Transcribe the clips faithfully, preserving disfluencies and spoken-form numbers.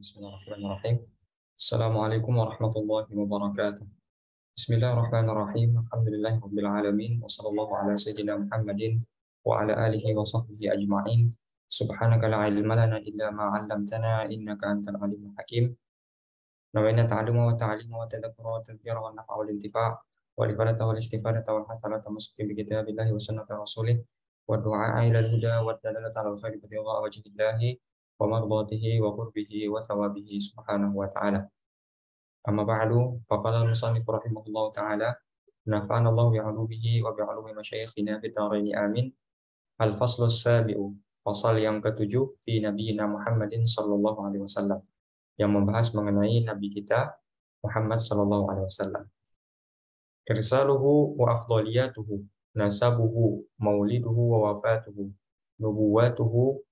Bismillahirrahmanirrahim. Assalamualaikum warahmatullahi wabarakatuh. Bismillahirrahmanirrahim. Alhamdulillahirabbil alamin wa sallallahu ala sayyidina Muhammadin wa ala alihi wa sahbihi ajma'in. Subhanaka la ilma lana illa ma 'allamtana innaka antal alimul hakim. Nawaina ta'alluma wa ta'lima wa tadhakkura wa tadhkira wa naf'a wal intifa' wa ifadata wal istifadata wal hasanata masukin bi kitabillahi wa sunnati rasulih wa du'a ila al-huda wa dalalata ala al-khairi bi wajhillahi wa mardatihi wa qurbihi wa thawabihi subhanahu wa ta'ala. Amma ba'du, faqala al-musannif rahimahullahu ta'ala, nafa'ana Allah bi'ulumihi wa bi'ulumi masyayikhina fid dharain amin. Al-faslu as-sabi'u, fasal yang ketujuh fi nabiyina Muhammadin sallallahu alaihi wasallam, yang membahas mengenai nabi kita Muhammad sallallahu alaihi wasallam. Irsaluhu wa afdaliyatuhu, nasabuhu, mauliduhu wa wafatuhu, nubuwatuhu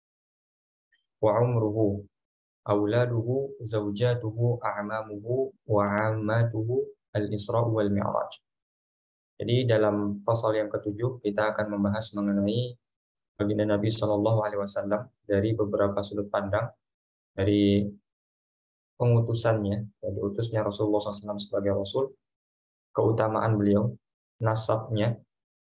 wa umruhu, auladuhu, zaujatuhu, a'mamuhu, wa ammatuhu, al-Isra wal Mi'raj. Jadi dalam pasal yang ketujuh kita akan membahas mengenai baginda Nabi Shallallahu Alaihi Wasallam dari beberapa sudut pandang, dari pengutusannya, dari utusnya Rasulullah shallallahu alaihi wasallam sebagai Rasul, keutamaan beliau, nasabnya,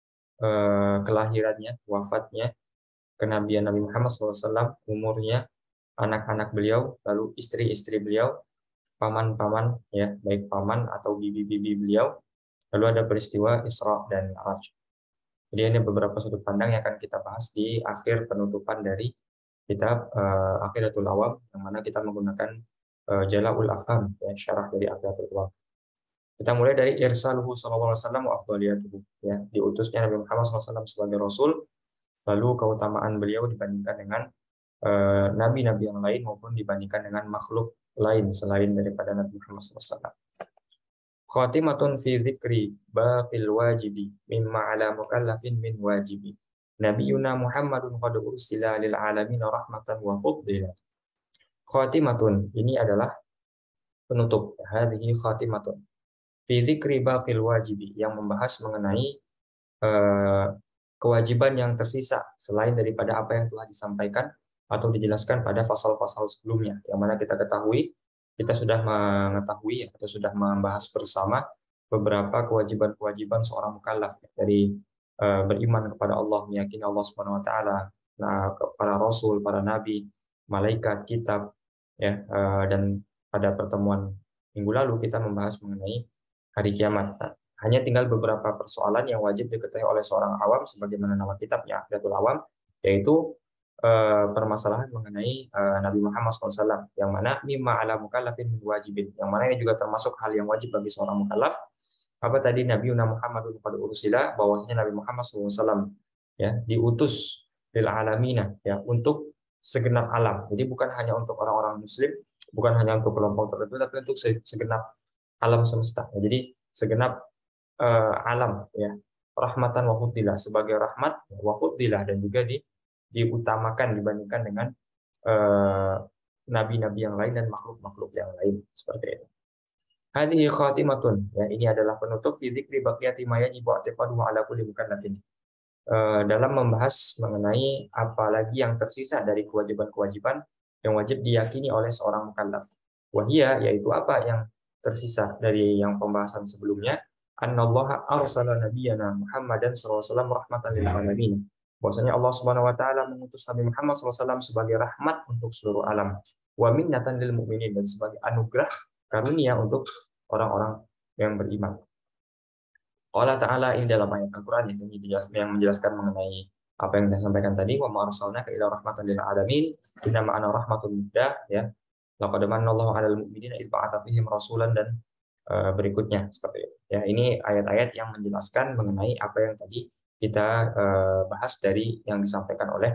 eh, kelahirannya, wafatnya, kenabian Nabi Muhammad shallallahu alaihi wasallam, umurnya, anak-anak beliau, lalu istri-istri beliau, paman-paman, ya, baik paman atau bibi-bibi beliau, lalu ada peristiwa Isra dan Mi'raj. Jadi ini beberapa sudut pandang yang akan kita bahas di akhir penutupan dari kitab uh, Aqidatul Awam, yang mana kita menggunakan uh, Jala'ul Afham, ya, syarah dari Aqidatul Awam. Kita mulai dari irsaluhu sallallahu alaihi wasallam wa afdaliyatuhu, ya, diutusnya Nabi Muhammad sallallahu alaihi wasallam sebagai Rasul, lalu keutamaan beliau dibandingkan dengan nabi-nabi uh, yang lain maupun dibandingkan dengan makhluk lain selain daripada Nabi Muhammad sallallahu alaihi wasallam. Khatimatun fi dzikri baqil wajibi mimma ala mukallafin min wajibi. Nabiyuna Muhammadun qad ursila lil alamin rahmatan wa fadila. Khatimatun, ini adalah penutup. Hadhihi khatimatun fi dzikri baqil wajibi, yang membahas mengenai uh, kewajiban yang tersisa selain daripada apa yang telah disampaikan atau dijelaskan pada pasal-pasal sebelumnya, yang mana kita ketahui, kita sudah mengetahui atau sudah membahas bersama beberapa kewajiban-kewajiban seorang mukallaf, dari uh, beriman kepada Allah, meyakini Allah Subhanahu wa taala, nah, para rasul, para nabi, malaikat, kitab, ya, uh, dan pada pertemuan minggu lalu kita membahas mengenai hari kiamat. Nah, hanya tinggal beberapa persoalan yang wajib diketahui oleh seorang awam sebagaimana nama kitabnya Aqidatul Awam, yaitu Uh, permasalahan mengenai uh, Nabi Muhammad shallallahu alaihi wasallam, yang mana mimma ala mukallafin min wajibin, yang mana ini juga termasuk hal yang wajib bagi seorang mukallaf. Apa tadi? Nabiyuna Muhammadun qad ursila, bahwasanya Nabi Muhammad shallallahu alaihi wasallam, ya, diutus lil alamina, ya, untuk segenap alam. Jadi bukan hanya untuk orang-orang muslim, bukan hanya untuk kelompok tertentu, tapi untuk segenap alam semesta. Ya, jadi segenap uh, alam, ya, rahmatan wa fadila, sebagai rahmat, wa fadila, dan juga di diutamakan dibandingkan dengan uh, nabi-nabi yang lain dan makhluk-makhluk yang lain, seperti itu. Hadhihi khatimatun, ya, ini adalah penutup fi dzikri baqiyati ma yajibu i'tiqaduhu ala kulli mukallafin, uh, dalam membahas mengenai apalagi yang tersisa dari kewajiban-kewajiban yang wajib diyakini oleh seorang mukallaf. Wahia, yaitu apa yang tersisa dari yang pembahasan sebelumnya, annallaha arsala nabiyyana Muhammadan sallallahu alaihi wasallam rahmatan lil alamin, bahwasanya Allah Subhanahu wa taala mengutus Nabi Muhammad shallallahu alaihi wasallam sebagai rahmat untuk seluruh alam, wa minnatan lil mu'minin, dan sebagai anugerah karunia untuk orang-orang yang beriman. Allah Ta'ala, ini dalam ayat Al-Qur'an yang menjelaskan mengenai apa yang saya sampaikan tadi, wa ma arsalnaka illa rahmatan lil alamin, inna ma'ana rahmatul mudah, ya, laqad manallahu 'alal mu'minina idz ba'atsa fihim rasulan, dan uh, berikutnya seperti itu. Ya, ini ayat-ayat yang menjelaskan mengenai apa yang tadi kita uh, bahas dari yang disampaikan oleh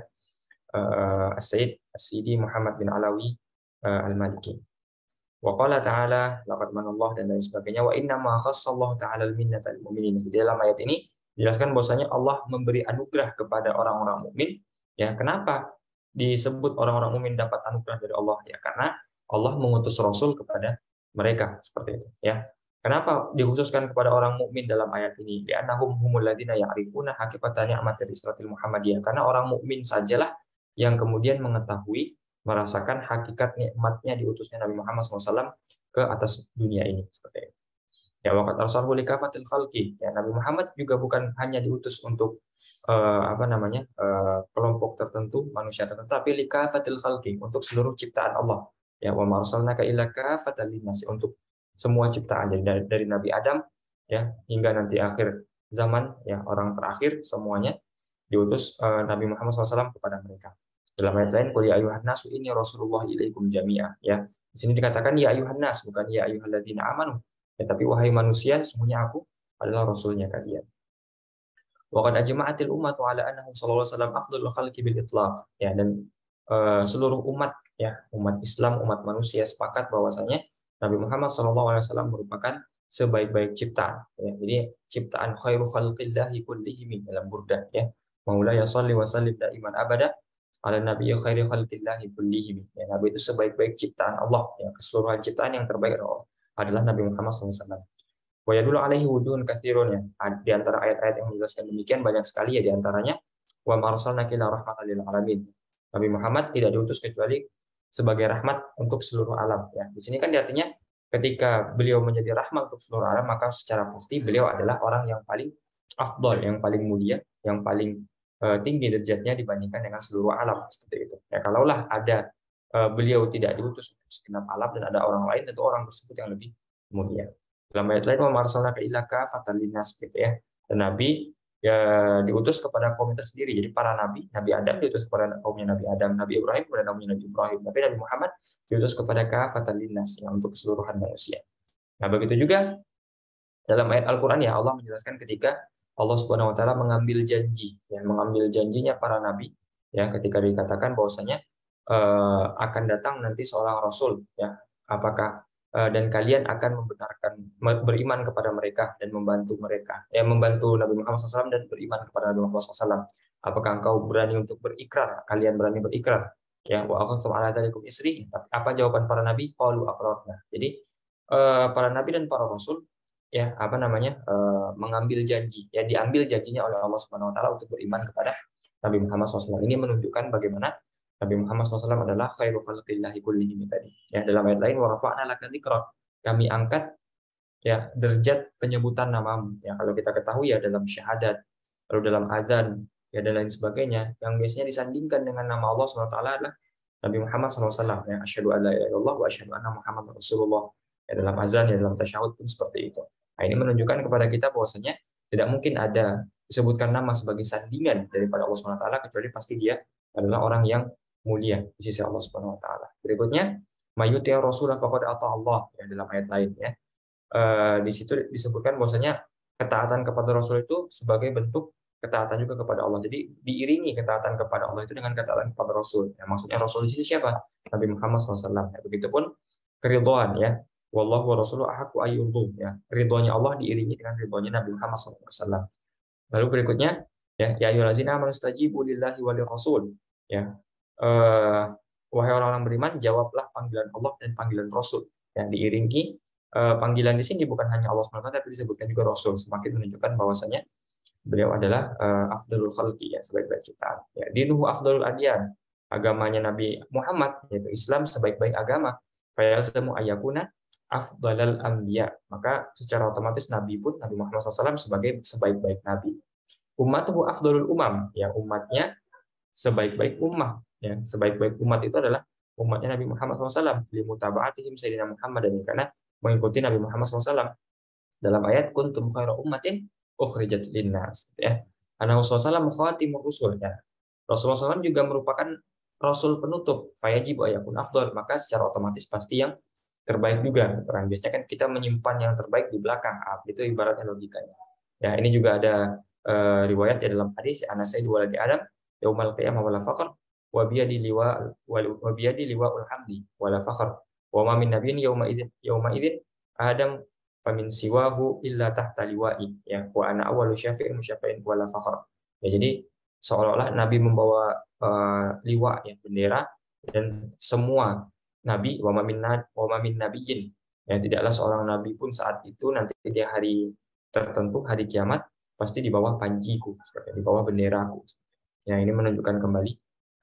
uh, As-Sayyid As-Sidi Muhammad bin Alawi uh, Al-Maliki. Wa qala ta'ala laqad manallahu, dan lain sebagainya, wa inna ma khassallahu ta'ala al-minnata lil mu'minin. Di dalam ayat ini dijelaskan bahwasanya Allah memberi anugerah kepada orang-orang mukmin. Ya, kenapa disebut orang-orang mukmin dapat anugerah dari Allah? Ya, karena Allah mengutus rasul kepada mereka, seperti itu, ya. Kenapa dikhususkan kepada orang mukmin dalam ayat ini? Li'annahum humul ladzina ya'rifuna haqiqata ni'matil Israfil Muhammadiyah. Karena orang mukmin sajalah yang kemudian mengetahui merasakan hakikat nikmatnya diutusnya Nabi Muhammad shallallahu alaihi wasallam ke atas dunia ini seperti itu. Ya, waqad arsalahu likafatil khalqi. Ya, Nabi Muhammad juga bukan hanya diutus untuk eh, apa namanya eh, kelompok tertentu, manusia tertentu, tapi likafatil khalqi, untuk seluruh ciptaan Allah. Ya, wa ma arsalnaka illa kafatan linnas, untuk semua ciptaan. Jadi dari, dari Nabi Adam ya hingga nanti akhir zaman ya orang terakhir semuanya diutus eh, Nabi Muhammad shallallahu alaihi wasallam kepada mereka. Dalam ayat lain, qul ya ayuhan nasu inni rasulullah ilaikum jami'a. Ya, di sini dikatakan ya ayuhan nas, bukan ya ayyuhalladzina amanu. Ya, tapi wahai manusia, sesungguhnya aku adalah rasulnya kalian. Wa qad ajma'atil ummatu ala annahu sallallahu alaihi wasallam afdhalul khalqi bil itlaq. Ya, dan eh, seluruh umat ya, umat Islam, umat manusia sepakat bahwasanya Nabi Muhammad sallallahu alaihi wasallam merupakan sebaik-baik ciptaan. Ya, jadi ciptaan khairu khalqillahi kullihim dalam Burdah ya. Maula ya shalli wa sallim daiman abada ala nabiyyi khairi khalqillahi kullihim. Ya, Nabi itu sebaik-baik ciptaan Allah, ya, keseluruhan ciptaan yang terbaik adalah adalah Nabi Muhammad shallallahu alaihi wasallam. Wa yadullu alaihi wujuhun katsirun, ya. Di antara ayat-ayat yang menjelaskan demikian banyak sekali, ya, di antaranya wa marsalnaka ila rahmatan lil alamin. Nabi Muhammad tidak diutus kecuali sebagai rahmat untuk seluruh alam, ya. Di sini kan artinya ketika beliau menjadi rahmat untuk seluruh alam, maka secara pasti beliau adalah orang yang paling afdal, yang paling mulia, yang paling uh, tinggi derajatnya dibandingkan dengan seluruh alam, seperti itu. Ya, kalaulah ada uh, beliau tidak diutus untuk segenap alam dan ada orang lain, tentu orang tersebut yang lebih mulia. Dalam ayat lain, wa marsalnaka illa kafatan linnas, gitu ya. Dan Nabi ya diutus kepada kaum tersendiri. Jadi para nabi, Nabi Adam diutus kepada kaumnya Nabi Adam, Nabi Ibrahim kepada kaumnya Nabi Ibrahim. Tapi Nabi Muhammad diutus kepada kafatan linnas, ya, untuk keseluruhan manusia. Nah, begitu juga dalam ayat Al-Qur'an, ya, Allah menjelaskan ketika Allah Subhanahu wa taala mengambil janji, ya, mengambil janjinya para nabi, ya, ketika dikatakan bahwasanya uh, akan datang nanti seorang rasul, ya, apakah uh, dan kalian akan membenarkan, beriman kepada mereka dan membantu mereka, ya, membantu Nabi Muhammad shallallahu alaihi wasallam dan beriman kepada Nabi Muhammad shallallahu alaihi wasallam. Apakah engkau berani untuk berikrar? Kalian berani berikrar? Ya, wa aqamtum ala dzalikum isri. Apa jawaban para nabi? Qalu aqrarna. Jadi uh, para nabi dan para rasul, ya, apa namanya uh, mengambil janji, ya, diambil janjinya oleh Allah Subhanahu Wa Taala untuk beriman kepada Nabi Muhammad shallallahu alaihi wasallam. Ini menunjukkan bagaimana Nabi Muhammad shallallahu alaihi wasallam adalah khairu khalqillahi kullihim tadi. Ya, dalam ayat lain, wa rafa'na laka dzikrak, kami angkat, ya, derajat penyebutan namamu. Ya, kalau kita ketahui, ya, dalam syahadat, lalu dalam azan, ya, dan lain sebagainya, yang biasanya disandingkan dengan nama Allah Subhanahu Wa Taala adalah Nabi Muhammad shallallahu alaihi wasallam. Ya, asyhadu an la ilaha illallah wa asyhadu anna Muhammadar Rasulullah. Ya, dalam azan, ya, dalam tasyahud pun seperti itu. Nah, ini menunjukkan kepada kita bahwasanya tidak mungkin ada disebutkan nama sebagai sandingan daripada Allah Subhanahu Wa Taala kecuali pasti dia adalah orang yang mulia di sisi Allah Subhanahu Wa Taala. Berikutnya, mayuti Rasulullah faqad ata Allah, ya, dalam ayat lain, ya. E, di situ disebutkan bahwasanya ketaatan kepada Rasul itu sebagai bentuk ketaatan juga kepada Allah. Jadi diiringi ketaatan kepada Allah itu dengan ketaatan kepada Rasul. Ya, maksudnya Rasul di sini siapa? Nabi Muhammad shallallahu alaihi wasallam. Ya, begitupun keridhaan, ya. Wallahu wa rasuluhu ahaqqu ayyurdu, ya. Ridhonya Allah diiringi dengan ridhonya Nabi Muhammad shallallahu alaihi wasallam. Lalu berikutnya, ya, ya ayyuhallazina amanu stajibu lillahi wa lirrasul, ya. Uh, wahai orang-orang beriman, jawablah panggilan Allah dan panggilan Rasul. Yang diiringi uh, panggilan di sini bukan hanya Allah subhanahu wa taala, tapi disebutkan juga Rasul, semakin menunjukkan bahwasanya beliau adalah uh, afdalul khalqi, ya, sebaik-baik ciptaan. Ya, dinuhu afdalul adyan, agamanya Nabi Muhammad, yaitu Islam, sebaik-baik agama. Fayalzamu ayyakuna afdalal anbiya, maka secara otomatis Nabi pun, Nabi Muhammad shallallahu alaihi wasallam, sebagai sebaik-baik Nabi. Ummatuhu afdalul umam, ya, umatnya sebaik-baik ummah, ya, sebaik-baik umat itu adalah umatnya Nabi Muhammad shallallahu alaihi wasallam, limutaba'atihim sayyidina Muhammad, dan karena mengikuti Nabi Muhammad shallallahu alaihi wasallam. Dalam ayat kuntum khaira ummatin ukhrijat linnas, ya, Anahu sallallahu khatimur rusul, ya. Rasulullah shallallahu alaihi wasallam juga merupakan rasul penutup, fayajibu ayakun afdal, maka secara otomatis pasti yang terbaik juga. Orang biasanya kan kita menyimpan yang terbaik di belakang, itu ibaratnya logikanya. Ya, ini juga ada uh, riwayat, ya, dalam hadis, ana sayyidu waladi adam yaumal qiyamah wala faqr wa biyadi liwa wa biyadi liwaul hamdi wala faqr wa ma min nabiyyin yauma idzin yauma idzin adam famin siwahu illa tahta liwa'i, ya, wa ana awwalu syafi'in musyafi'in wala faqr. Ya, jadi seolah-olah Nabi membawa uh, liwa, ya, bendera, dan semua nabi, wa ma min wa ma min nabiyyin, ya, tidaklah seorang nabi pun saat itu nanti di hari tertentu, hari kiamat, pasti di bawah panjiku, di bawah benderaku. Ya, ini menunjukkan kembali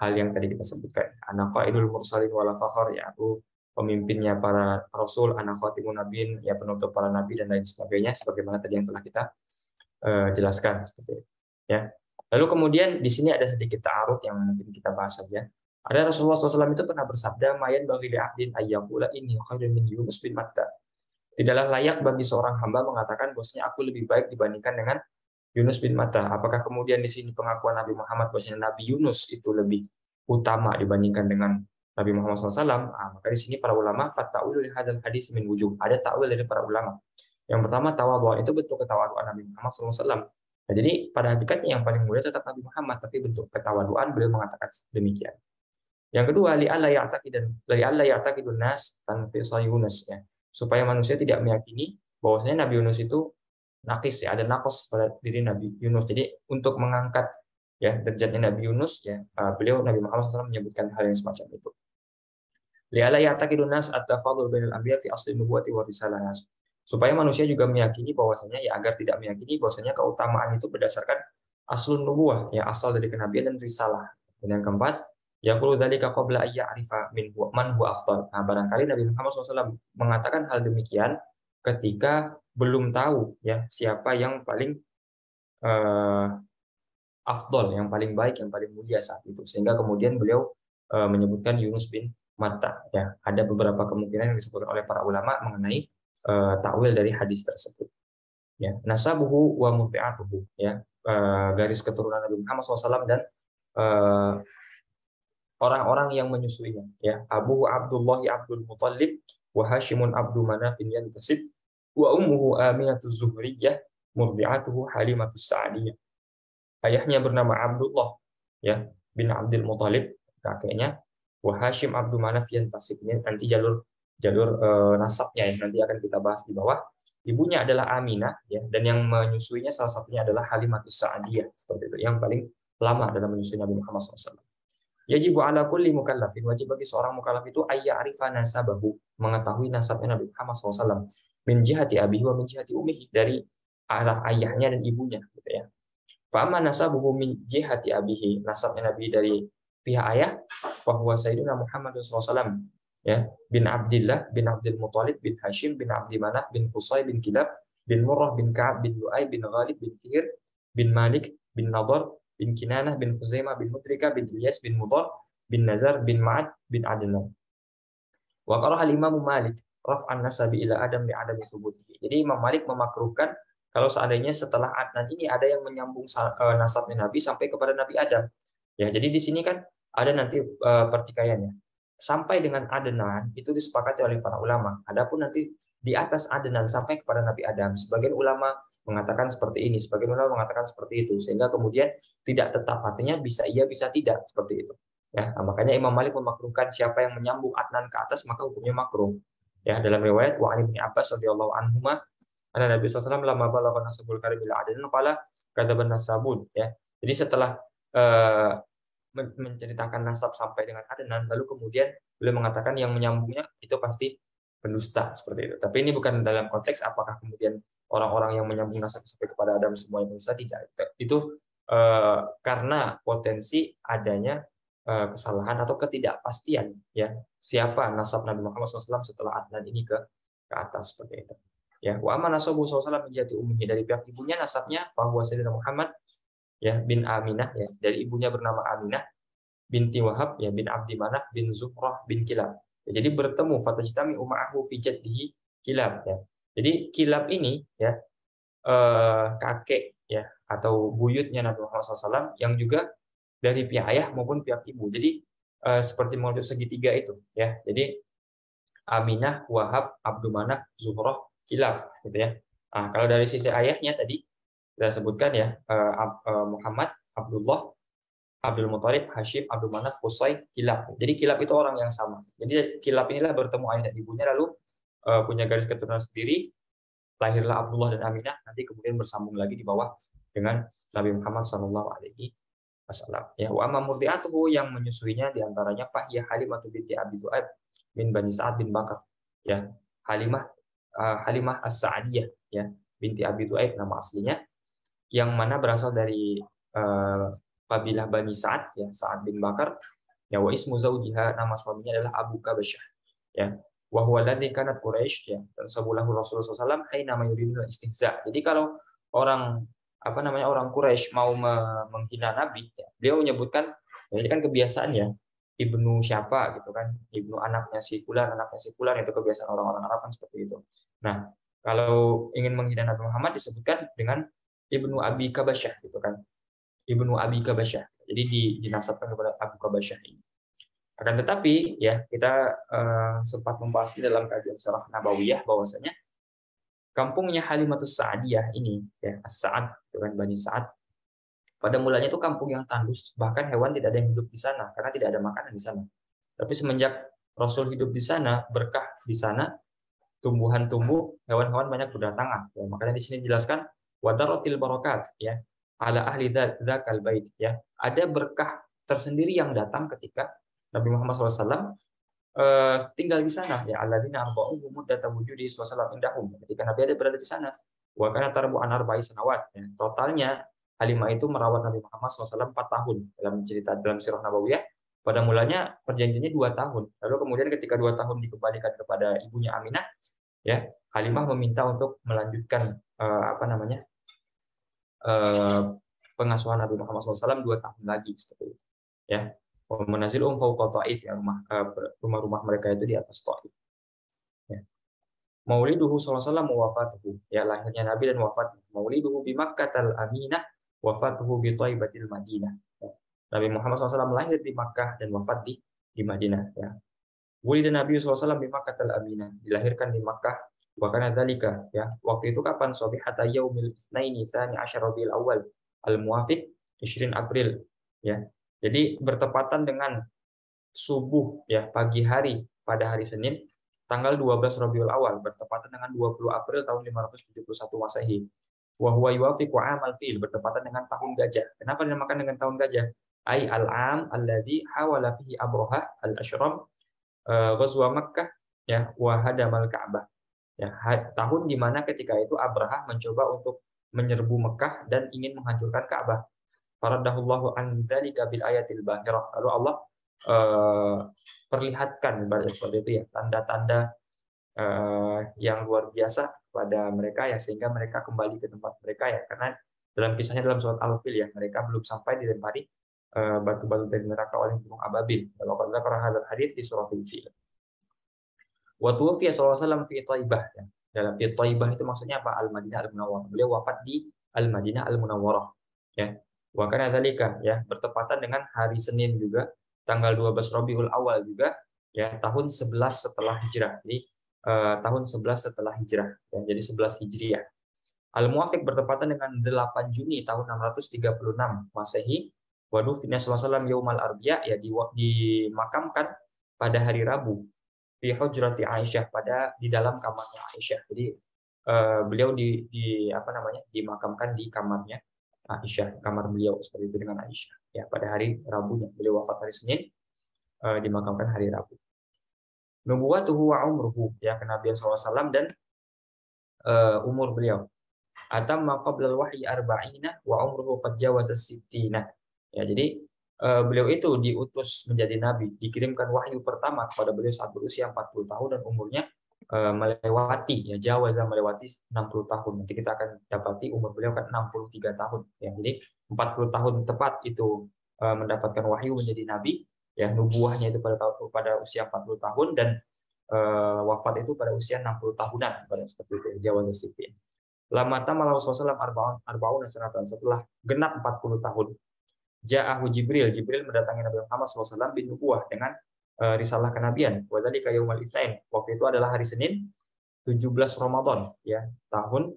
hal yang tadi kita sebutkan. Ana qaidul mursalin wala fakhar, ya aku pemimpinnya para rasul, ana khatimun nabiin, ya penutup para nabi dan lain sebagainya, sebagaimana tadi yang telah kita uh, jelaskan seperti itu. Ya. Lalu kemudian di sini ada sedikit ta'arud yang mungkin kita bahas saja. Ada Rasulullah shallallahu alaihi wasallam itu pernah bersabda, "Mayan bagi li'abdin ayyaqula inni khairun min Yunus bin Matta." Tidaklah layak bagi seorang hamba mengatakan bahwasanya aku lebih baik dibandingkan dengan Yunus bin Matta. Apakah kemudian di sini pengakuan Nabi Muhammad bahwasanya Nabi Yunus itu lebih utama dibandingkan dengan Nabi Muhammad shallallahu alaihi wasallam? Nah, maka di sini para ulama fatta'wilu li hadzal hadis min wujuh. Ada takwil dari para ulama. Yang pertama, tawadhu'an itu bentuk ketawaduan Nabi Muhammad shallallahu alaihi wasallam. Nah, jadi pada hakikatnya yang paling mulia tetap Nabi Muhammad, tapi bentuk ketawaduan beliau mengatakan demikian. Yang kedua, li alla ya'taqidan li alla ya'taqidun nas tanqisa Yunus, ya. Supaya manusia tidak meyakini bahwasanya Nabi Yunus itu nakis, ya, ada naqs pada diri Nabi Yunus. Jadi untuk mengangkat ya derajatnya Nabi Yunus, ya, beliau Nabi Muhammad shallallahu alaihi wasallam menyebutkan hal yang semacam itu. Li alla ya'taqidun nas at-tafadhul bainal anbiya fi asli nubuwwati wa risalah. Supaya manusia juga meyakini bahwasanya, ya agar tidak meyakini bahwasanya keutamaan itu berdasarkan aslun nubuwah, ya asal dari kenabian dan risalah. Dan yang keempat, yaqulu dzalika qabla ay ya'rifa min man huwa afdal. Nah, barangkali Nabi Muhammad shallallahu alaihi wasallam mengatakan hal demikian ketika belum tahu ya siapa yang paling uh, afdal, yang paling baik, yang paling mulia saat itu. Sehingga kemudian beliau uh, menyebutkan Yunus bin Matta, ya. Ada beberapa kemungkinan yang disebutkan oleh para ulama mengenai uh, takwil dari hadis tersebut. Ya, nasabuhu wa murdi'atuhu, ya. Uh, garis keturunan Nabi Muhammad shallallahu alaihi wasallam dan uh, orang-orang yang menyusuinya, ya. Abu Abdullah Abdul Muthalib wa Hashimun Abdu Manaf bin Yantasib wa ummuhu Aminatuz Zuhriyah murdi'atuhu Halimatus Sa'diyah. Ayahnya bernama Abdullah, ya, bin Abdul Muthalib, kakeknya, wa Hashim Abdu Manaf Yantasib. Ini nanti jalur jalur e, nasabnya yang nanti akan kita bahas di bawah. Ibunya adalah Aminah, ya, dan yang menyusuinya salah satunya adalah Halimatus Sa'diyah, seperti itu, yang paling lama dalam menyusui Nabi Muhammad shallallahu alaihi wasallam. Yajibu ala kulli mukallafin, wajib bagi seorang mukallaf itu ayya arifa nasabahu, mengetahui nasabnya Nabi Muhammad shallallahu alaihi wasallam, min jihati abihi wa min jihati ummihi, dari arah ayahnya dan ibunya, gitu ya. Fa amma nasabuhu min jihati abihi, nasabnya Nabi dari pihak ayah, fa huwa sayyiduna Muhammad shallallahu alaihi wasallam, ya, bin Abdillah bin Abdul Muthalib bin Hashim bin Abdi Manaf bin Qusay bin Kilab bin Murrah bin Ka'ab bin Lu'ay bin Ghalib bin Fihr bin Malik bin Nadar bin Kinanah bin Khuzaimah bin Mudrika bin Ilyas bin Mudar bin Nazar bin Ma'ad bin Adnan. Wa qara'a al-Imam Malik raf'an nasabi ila Adam li adami thubutihi. Jadi Imam Malik memakruhkan kalau seandainya setelah Adnan ini ada yang menyambung nasabnya Nabi sampai kepada Nabi Adam. Ya, jadi di sini kan ada nanti uh, pertikaiannya. Sampai dengan Adnan itu disepakati oleh para ulama. Adapun nanti di atas Adnan sampai kepada Nabi Adam, sebagian ulama mengatakan seperti ini, sebagian ulama mengatakan seperti itu, sehingga kemudian tidak tetap, artinya bisa iya bisa tidak, seperti itu. Ya, nah, makanya Imam Malik memakruhkan siapa yang menyambung Adnan ke atas maka hukumnya makruh. Ya, dalam riwayat wa Ibnu Abbas radhiyallahu anhuma anna Nabi sallallahu alaihi wasallam lamma balagha nasabul karim ila Adnan qala kataban nasabun, ya. Jadi setelah uh, menceritakan nasab sampai dengan Adnan, lalu kemudian beliau mengatakan yang menyambungnya itu pasti pendusta, seperti itu. Tapi ini bukan dalam konteks apakah kemudian orang-orang yang menyambung nasab sampai kepada Adam semuanya pendusta, tidak. Itu eh, karena potensi adanya eh, kesalahan atau ketidakpastian, ya, siapa nasab Nabi Muhammad shallallahu alaihi wasallam setelah Adnan ini ke ke atas, seperti itu. Ya, wa amma nasabu sallallahu alaihi wasallam menjadi ummihi, dari pihak ibunya nasabnya bahwa Sayyidina Muhammad, ya, bin Aminah, ya, dari ibunya bernama Aminah binti Wahab, ya, bin Abdi Manaf bin Zuhrah bin Kilab. Ya, jadi bertemu fatajtami ummahu fi jaddihi Kilab, ya. Jadi Kilab ini, ya, eh, kakek, ya, atau buyutnya Nabi Muhammad shallallahu alaihi wasallam yang juga dari pihak ayah maupun pihak ibu. Jadi eh, seperti model segitiga itu, ya. Jadi Aminah, Wahab, Abdu Manaf, Zuhrah, Kilab, gitu ya. Nah, kalau dari sisi ayahnya tadi kita sebutkan, ya, Muhammad, Abdullah, Abdul Muthalib, Hashim, Abdul Manaf, Qusay, Kilab. Jadi Kilab itu orang yang sama. Jadi Kilab inilah bertemu ayah dan ibunya, lalu uh, punya garis keturunan sendiri, lahirlah Abdullah dan Aminah, nanti kemudian bersambung lagi di bawah dengan Nabi Muhammad shallallahu alaihi wasallam. Ya, wa amma murdi'atuhu, yang menyusuinya diantaranya Fahiyah Halimah binti Abi Du'aib bin Bani Sa'ad bin Bakar. Ya, Halimah uh, Halimah As-Sa'diyah, ya, binti Abi Du'aib nama aslinya, yang mana berasal dari uh, kabilah Bani Sa'ad, ya, Sa'ad bin Bakar, ya, wa ismu zaujiha, nama suaminya adalah Abu Kabasyah, ya, wa huwa alladhi kanat Quraisy, ya, dan sebulahu Rasulullah sallallahu alaihi wasallam haina ma yuridul istihza. Jadi kalau orang apa namanya orang Quraisy mau me- menghina Nabi, ya, beliau menyebutkan, ya, ini kan kebiasaan, ya, ibnu siapa gitu kan, ibnu anaknya si fulan, anaknya si fulan, itu kebiasaan orang-orang Arab kan seperti itu. Nah, kalau ingin menghina Nabi Muhammad disebutkan dengan ibnu Abi Kabasyah gitu kan, ibnu Abi Kabasyah. Jadi di- dinasabkan kepada Abu Kabasyah ini. Akan tetapi, ya, kita eh, sempat membahas di dalam kajian Sirah Nabawiyah bahwasanya kampungnya Halimatus Sa'diyah ini, ya, As-Sa'ad, itu kan Bani Sa'ad. Pada mulanya itu kampung yang tandus, bahkan hewan tidak ada yang hidup di sana karena tidak ada makanan di sana. Tapi semenjak Rasul hidup di sana, berkah di sana, tumbuhan tumbuh, hewan-hewan banyak berdatangan. Ya, makanya di sini dijelaskan wadarotil barokat, ya, ala ahli dzakal bait, ya. Ada berkah tersendiri yang datang ketika Nabi Muhammad shallallahu alaihi wasallam eh, tinggal di sana, ya, alladzina arba'u muddata wujudi sallallahu indahum, ketika Nabi ada berada di sana. Wa kana tarbu an arba'i sanawat, ya. Totalnya Halimah itu merawat Nabi Muhammad shallallahu alaihi wasallam empat tahun dalam cerita dalam Sirah Nabawiyah. Pada mulanya perjanjiannya dua tahun. Lalu kemudian ketika dua tahun dikembalikan kepada ibunya Aminah, ya, Halimah meminta untuk melanjutkan eh, apa namanya eh, pengasuhan Nabi Muhammad shallallahu alaihi wasallam dua tahun lagi seperti itu, ya. Menazilum fauqa Taif, ya, rumah eh, rumah-rumah mereka itu di atas Taif, ya. Mauliduhu sallallahu alaihi wasallam wafatuhu, ya, lahirnya Nabi dan wafatnya. Mauliduhu bi Makkatal Aminah, wafatuhu bi Thaibatil Madinah, ya. Nabi Muhammad shallallahu alaihi wasallam lahir di Makkah dan wafat di di Madinah, ya. Wulida Nabi sallallahu alaihi wasallam bi Makkatal Aminah, dilahirkan di Makkah. Wa kana dzalika, ya, waktu itu kapan? Sabihata yaumil itsnaini tsani asyara Rabiul Awal al muwafiq ishirin April, ya. Jadi bertepatan dengan subuh, ya, pagi hari pada hari Senin tanggal dua belas Rabiul Awal, bertepatan dengan dua puluh April tahun lima ratus tujuh puluh satu Masehi. Wa huwa yuwafiqu amal fil, bertepatan dengan tahun gajah. Kenapa dinamakan dengan tahun gajah? Ai al-am alladzi hawala fihi Abraha al-Ashram ghazwa Makkah, ya, wa hadamal Ka'bah. Ya, tahun di mana ketika itu Abraha mencoba untuk menyerbu Mekah dan ingin menghancurkan Ka'bah. Faradahullahu an dzalika bil ayatil bahirah. Lalu Allah eh, perlihatkan seperti itu, ya, tanda-tanda eh, yang luar biasa pada mereka, ya, sehingga mereka kembali ke tempat mereka, ya, karena dalam kisahnya dalam surat Al-Fil, ya, mereka belum sampai dilempari eh, batu-batu dari neraka oleh gunung ababil. Kalau kita pernah hadal hadis di surat Al-Fil. Wa tuwfiya sallallahu alaihi wasallam fi Thaibah, ya. Dalam fi Thaibah itu maksudnya apa? Al-Madinah Al-Munawwarah. Beliau wafat di Al-Madinah Al-Munawwarah, ya. Wa kana dzalika, ya, bertepatan dengan hari Senin juga, tanggal dua belas Rabiul Awal juga, ya, tahun sebelas setelah Hijrah. Jadi eh, tahun sebelas setelah Hijrah, ya, jadi sebelas Hijriah. Al-Muwafiq bertepatan dengan delapan Juni tahun enam ratus tiga puluh enam Masehi. Wa dufina sallallahu alaihi wasallam yaumal arbi'a, ya, dimakamkan pada hari Rabu fi hujrati Aisyah, pada di dalam kamarnya Aisyah. Jadi eh, beliau di, di apa namanya dimakamkan di kamarnya Aisyah, kamar beliau seperti itu dengan Aisyah, ya, pada hari Rabunya. Beliau wafat hari Senin, eh, dimakamkan hari Rabu. Nubuwatuhu wa umruhu, ya, kenabian sallallahu alaihi wasallam dan eh, umur beliau. Atamma qablal wahyi arba'ina wa umruhu qad jawaza sittina. Ya, jadi eh, beliau itu diutus menjadi nabi, dikirimkan wahyu pertama kepada beliau saat berusia empat puluh tahun dan umurnya eh, melewati, ya, jawaza melewati enam puluh tahun. Nanti kita akan dapati umur beliau kan enam puluh tiga tahun, ya. Jadi empat puluh tahun tepat itu eh, mendapatkan wahyu menjadi nabi, ya, nubuahnya itu pada pada usia empat puluh tahun dan eh, wafat itu pada usia enam puluh tahunan, pada seperti itu, jawaza sittin. Lama tamal Rasulullah arba'un arba'un sanatan, setelah genap empat puluh tahun. Ja'ahu Jibril, Jibril mendatangi Nabi Muhammad shallallahu alaihi wasallam bin nubuwah dengan uh, risalah kenabian. Wa dzalika yaumul itsnain, waktu itu adalah hari Senin tujuh belas Ramadan, ya, tahun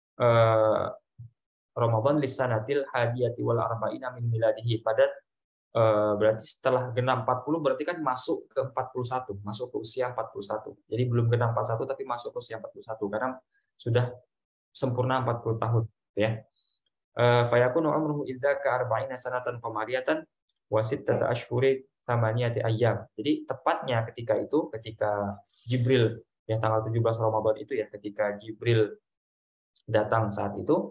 uh, Ramadan lisanatil hadiyati wal arba'ina min miladihi, pada uh, berarti setelah genap empat puluh berarti kan masuk ke empat puluh satu, masuk ke usia empat puluh satu. Jadi belum genap empat puluh satu tapi masuk ke usia empat puluh satu karena sudah sempurna empat puluh tahun, ya. Fayakunu umruhu idza ka arba'ina sanatan qamariyatan wa sittata ashhuri thamaniyati ayyam. Jadi tepatnya ketika itu, ketika Jibril, ya, tanggal tujuh belas Ramadan itu, ya, ketika Jibril datang saat itu,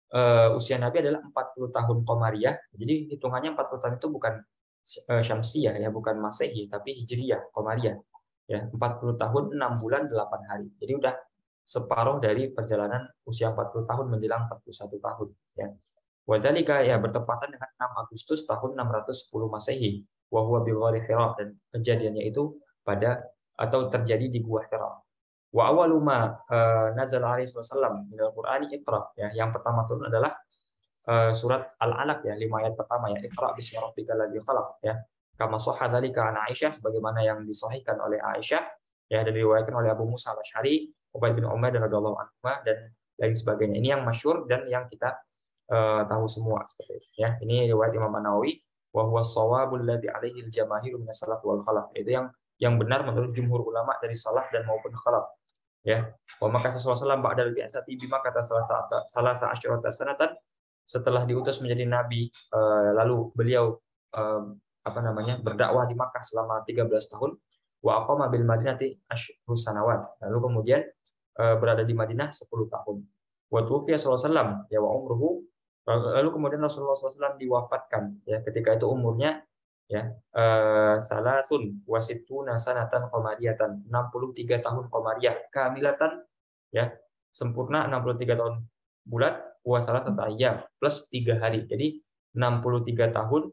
uh, usia Nabi adalah empat puluh tahun Qamariyah. Jadi hitungannya empat puluh tahun itu bukan uh, Syamsiyah ya, bukan Masehi, tapi Hijriyah, Qamariyah. Ya, empat puluh tahun, enam bulan, delapan hari. Jadi udah separuh dari perjalanan usia empat puluh tahun menjelang empat puluh satu tahun. Ya. Wadzalika ya bertepatan dengan enam Agustus tahun enam ratus sepuluh Masehi. Wa huwa bi ghari Hira, dan kejadiannya itu pada atau terjadi di Gua Hira. Wa awwalu ma uh, nazal alaihi wasallam min al-Qur'ani Iqra, ya. Yang pertama turun adalah uh, surat Al-Alaq ya, lima ayat pertama ya. Iqra bismi rabbikal ladzi khalaq ya. Kama shahha dzalika an Aisyah, sebagaimana yang disahihkan oleh Aisyah ya, dan diriwayatkan oleh Abu Musa Al-Asy'ari, Ubaid bin Umar dan radhiyallahu anhu dan lain sebagainya. Ini yang masyhur dan yang kita uh, tahu semua seperti itu ya. Ini riwayat Imam An-Nawawi, wa huwa shawabul ladzi alaihi al-jamaahiru min as-salaf wal khalaf. Itu yang yang benar menurut jumhur ulama dari salaf dan maupun khalaf. Ya, wa maka sallallahu alaihi wasallam ba'dal bi'asati bima kata salah salah asyrata sanatan, setelah diutus menjadi nabi, lalu beliau apa namanya berdakwah di Makkah selama tiga belas tahun, wa aqama bil madinati asyru sanawat, lalu kemudian berada di Madinah sepuluh tahun. Wa tufiya sallallahu alaihi wasallam ya wa umruhu, lalu kemudian Rasulullah sallallahu alaihi wasallam diwafatkan ya, ketika itu umurnya ya salasun wasituna sanatan qamariyatan, enam puluh tiga tahun qamariyah kamilatan ya, sempurna enam puluh tiga tahun bulan, wa salasata ayyam plus tiga hari. Jadi enam puluh tiga tahun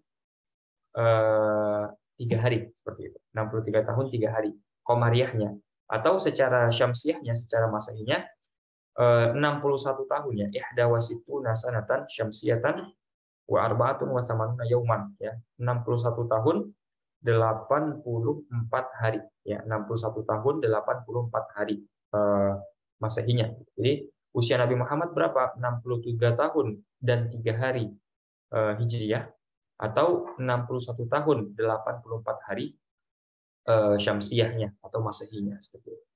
eh, tiga hari seperti itu. enam puluh tiga tahun tiga hari qamariyahnya, atau secara syamsiahnya, secara masehinya eh, enam puluh satu tahun ya, ihda wasituna sanatan syamsiyatan wa arba'atun wa samanuna yauman ya, enam puluh satu tahun delapan puluh empat hari ya, enam puluh satu tahun delapan puluh empat hari eh, masehinya. Jadi usia Nabi Muhammad berapa? enam puluh tiga tahun dan tiga hari eh, hijriyah, atau enam puluh satu tahun delapan puluh empat hari eh, syamsiahnya atau masehinya seperti itu.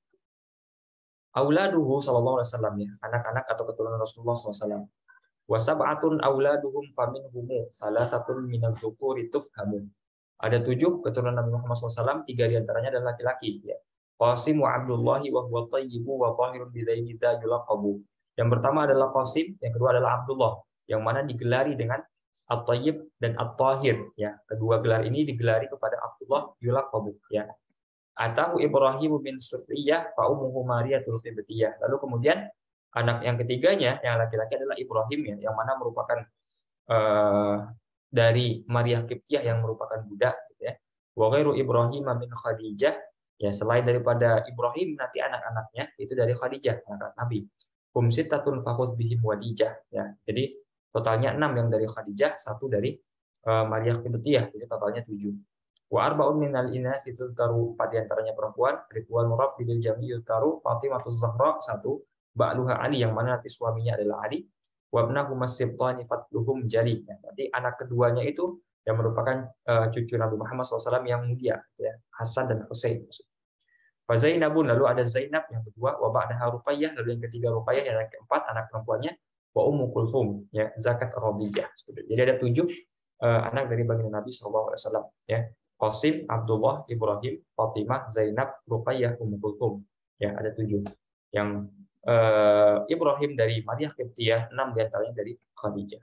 Auladuhu sallallahu alaihi wasallam ya, anak-anak atau keturunan Rasulullah sallallahu alaihi wasallam. Wasab'atun auladuhum faminhumu salasatun minadz-dzukuri tufhamu. Ada tujuh keturunan Nabi Muhammad shallallahu alaihi wasallam, tiga diantaranya adalah laki-laki ya. Qasim wa Abdullahi wa huwa thayyibu wa tahirun bidzaini yulaqabu. Yang pertama adalah Qasim, yang kedua adalah Abdullah, yang mana digelari dengan At-Thayyib dan At-Tahir ya. Kedua gelar ini digelari kepada Abdullah yulaqabu ya. Atahu Ibrahim bin Suriyah fa ummuhu Mariyatul Qibtiyah. Lalu kemudian anak yang ketiganya yang laki-laki adalah Ibrahim ya, yang mana merupakan uh, dari Maria Qibtiyah yang merupakan budak gitu ya. Wa ghairu Ibrahim min Khadijah ya, selain daripada Ibrahim nanti anak-anaknya itu dari Khadijah, anak Nabi. Hum sittatun fakhudh bihim wadijah ya. Jadi totalnya enam yang dari Khadijah, satu dari uh, Maria Qibtiyah, jadi totalnya tujuh. Wa arba'un minal inasi tuzkaru, empat diantaranya perempuan. Ridwan Murab bil Jami yuzkaru Fatimah Zahra, satu. Ba'luha Ali, yang mana nanti suaminya adalah Ali. Wabnahu masibtani fatluhum jali. Ya, nanti anak keduanya itu yang merupakan uh, cucu Nabi Muhammad shallallahu alaihi wasallam yang mulia, ya, Hasan dan Husain. Fa Zainabun, lalu ada Zainab yang kedua. Wa ba'daha Ruqayyah, lalu yang ketiga Ruqayyah, yang keempat anak perempuannya. Wa Ummu Kulthum, ya, Zakat Radiyah. Jadi ada tujuh uh, anak dari baginda Nabi shallallahu alaihi wasallam, ya. Qasim, Abdullah, Ibrahim, Fatimah, Zainab, Ruqayyah, Ummu Kulthum. Ya, ada tujuh. Yang Uh, Ibrahim dari Maria Qibtiyah, enam diantaranya dari Khadijah.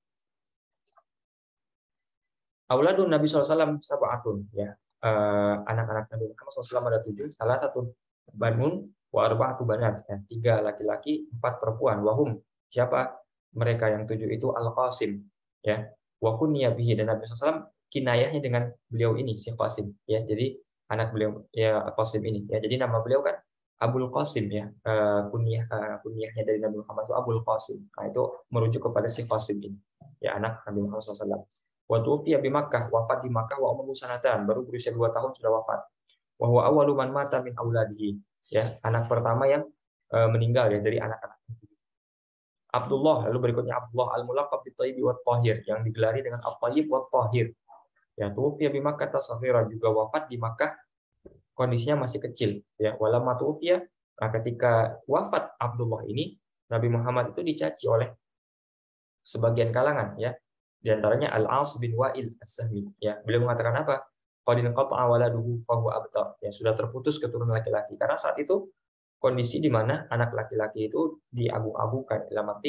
Auladun Nabi shallallahu alaihi wasallam sab'atun ya, uh, anak-anak Nabi Muhammad shallallahu alaihi wasallam ada tujuh. Salah satu banun wa arba'atu banat ya, tiga laki-laki, empat perempuan. Wahum, siapa mereka yang tujuh itu? Al-Qasim ya, wa kunniya bihi, dan Nabi shallallahu alaihi wasallam kinayahnya dengan beliau ini si Qasim ya, jadi anak beliau ya Qasim ini ya, jadi nama beliau kan Abul Qasim ya, uh, kunyah uh, kunyahnya dari Nabi Muhammad itu Abul Qasim. Nah, itu merujuk kepada si Qasim ini, ya, anak Nabi Muhammad shallallahu alaihi wasallam. Wa tufiya bi Makkah, wafat di Makkah wa umur sanatan, baru berusia dua tahun sudah wafat. Wa huwa awwalu man mata min auladihi, ya, anak pertama yang uh, meninggal ya dari anak-anak. Abdullah, lalu berikutnya Abdullah al-mulaqab bit-Thayyib wa Tahir, yang digelari dengan At-Thayyib wa Tahir. Ya, tufiya bi Makkah tasghira, juga wafat di Makkah kondisinya masih kecil ya. Walamma tu'fiya, nah ketika wafat Abdullah ini, Nabi Muhammad itu dicaci oleh sebagian kalangan ya. Di antaranya Al-As bin Wa'il As-Sahmi ya. Beliau mengatakan apa? Qad inqata'a waladuhu fa huwa abtar. Ya, sudah terputus keturunan laki-laki. Karena saat itu kondisi di mana anak laki-laki itu diagung-agungkan, dalam arti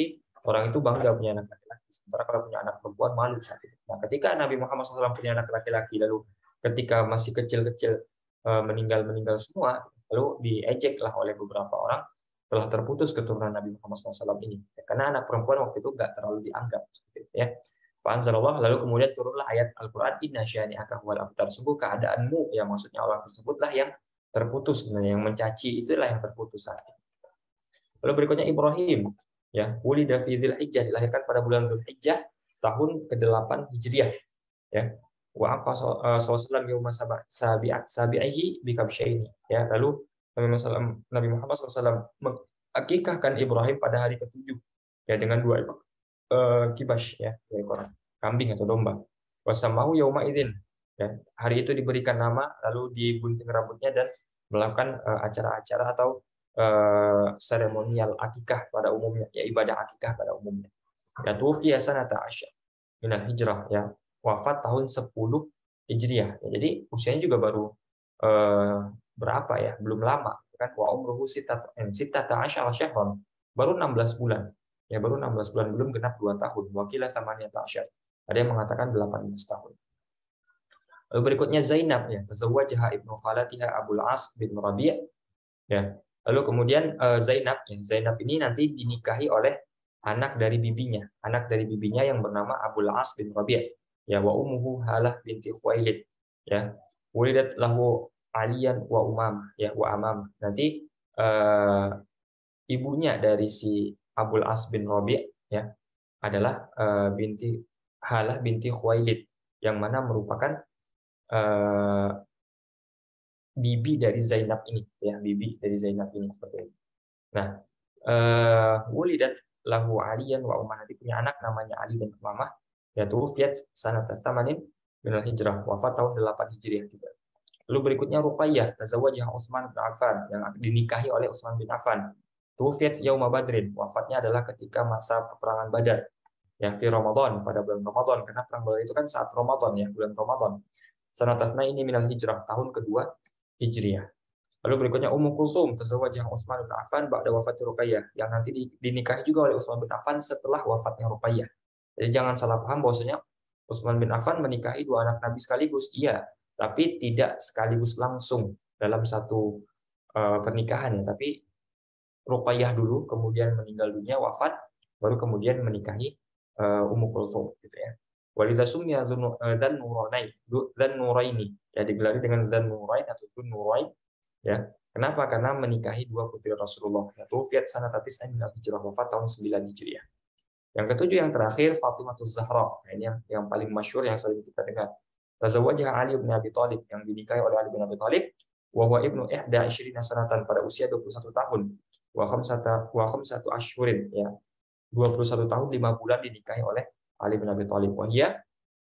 orang itu bangga punya anak laki-laki. Sementara kalau punya anak perempuan malu saat itu. Nah, ketika Nabi Muhammad shallallahu alaihi wasallam punya anak laki-laki, lalu ketika masih kecil-kecil meninggal-meninggal semua, lalu diejek lah oleh beberapa orang, telah terputus keturunan Nabi Muhammad shallallahu alaihi wasallam ini. Karena anak perempuan waktu itu nggak terlalu dianggap. Seperti itu, ya. Fa'anzalallah, lalu kemudian turunlah ayat Al-Quran, inna syani'aka huwal abtar, sungguh keadaanmu, ya maksudnya orang tersebutlah yang terputus, sebenarnya yang mencaci itulah yang terputus saat ini. Lalu berikutnya Ibrahim, ya, wulida fi Dzulhijjah, dilahirkan pada bulan Dzulhijjah tahun kedelapan Hijriah, ya. Wa apa sallallahu alaihi wasallam yauma sabi'ihi bi kabsyaini, ya. Lalu Nabi Muhammad shallallahu alaihi wasallam mengakikahkan Ibrahim pada hari ketujuh, ya, dengan dua ekor uh, kibas, ya, dua ekor kambing atau domba. Wasamahu yauma idzin, ya. Hari itu diberikan nama, lalu digunting rambutnya dan melakukan uh, acara-acara atau uh, seremonial akikah pada umumnya, ya, ibadah akikah pada umumnya. Ya, tufiya sanata asyar minal hijrah, ya, wafat tahun sepuluh Hijriah. Ya, jadi usianya juga baru eh, berapa, ya? Belum lama, kan? Wa umruhu sittata asyara syahran. Baru enam belas bulan. Ya, baru enam belas bulan, belum genap dua tahun. Wakilah samaniyata asyar. Ada yang mengatakan delapan belas tahun. Lalu berikutnya Zainab, ya, tazawwajaha ibnu khalatiha Abul As bin Rabi', ya. Lalu kemudian eh, Zainab, ya, Zainab ini nanti dinikahi oleh anak dari bibinya, anak dari bibinya yang bernama Abul As bin Rabi'. Ya, wa ummuhu Halah binti Khuwailid, ya, wulidat lahu Aliyan wa Umam, ya, wa Amam. Nanti uh, ibunya dari si Abul As bin Rabi', ya, adalah uh, binti Halah binti Khuwailid, yang mana merupakan uh, bibi dari Zainab ini, ya, bibi dari Zainab ini, seperti itu. Nah, uh, wulidat lahu Aliyan wa Umam, nanti punya anak namanya Ali dan Umamah, ya, tuwfiyat sanata tsamanin minal hijrah, wafat tahun delapan Hijriah juga. Lalu berikutnya Ruqayyah, tazawwajaha Utsman bin Affan, yang dinikahi oleh Utsman bin Affan. Tuwfiyat yauma Badrin, wafatnya adalah ketika masa peperangan Badar, ya, fi Ramadan, pada bulan Ramadan, karena perang Badar itu kan saat Ramadan, ya, bulan Ramadan. Sanatatna ini minal hijrah, tahun kedua Hijriah. Lalu berikutnya Ummu Kulthum, tazawwajaha Utsman bin Affan ba'da wafat Ruqayyah, yang nanti dinikahi juga oleh Utsman bin Affan setelah wafatnya Ruqayyah. Jadi jangan salah paham bahwasanya Utsman bin Affan menikahi dua anak Nabi sekaligus, iya, tapi tidak sekaligus langsung dalam satu uh, pernikahan, ya. Tapi Ruqayyah dulu, kemudian meninggal dunia, wafat, baru kemudian menikahi uh, Ummu Kulthum, gitu, ya. Walidha sumya dzan nuraini, dzan nuraini, ya, digelari dengan dzan nurain atau dzun nurain, ya. Kenapa? Karena menikahi dua putri Rasulullah, yaitu Fiat sanata tis'in minal hijrah, wafat tahun sembilan Hijriah. Yang ketujuh, yang terakhir, Fatimatus Zahra. Nah, ini yang, yang paling masyhur, yang sering kita dengar. Tazawwajaha Ali bin Abi Thalib, yang dinikahi oleh Ali bin Abi Thalib, wa huwa ibnu ihda isyrina sanatan, pada usia dua puluh satu tahun. Wa khamsata wa khamsatu asyhurin, ya. dua puluh satu tahun lima bulan dinikahi oleh Ali bin Abi Thalib. Wa hiya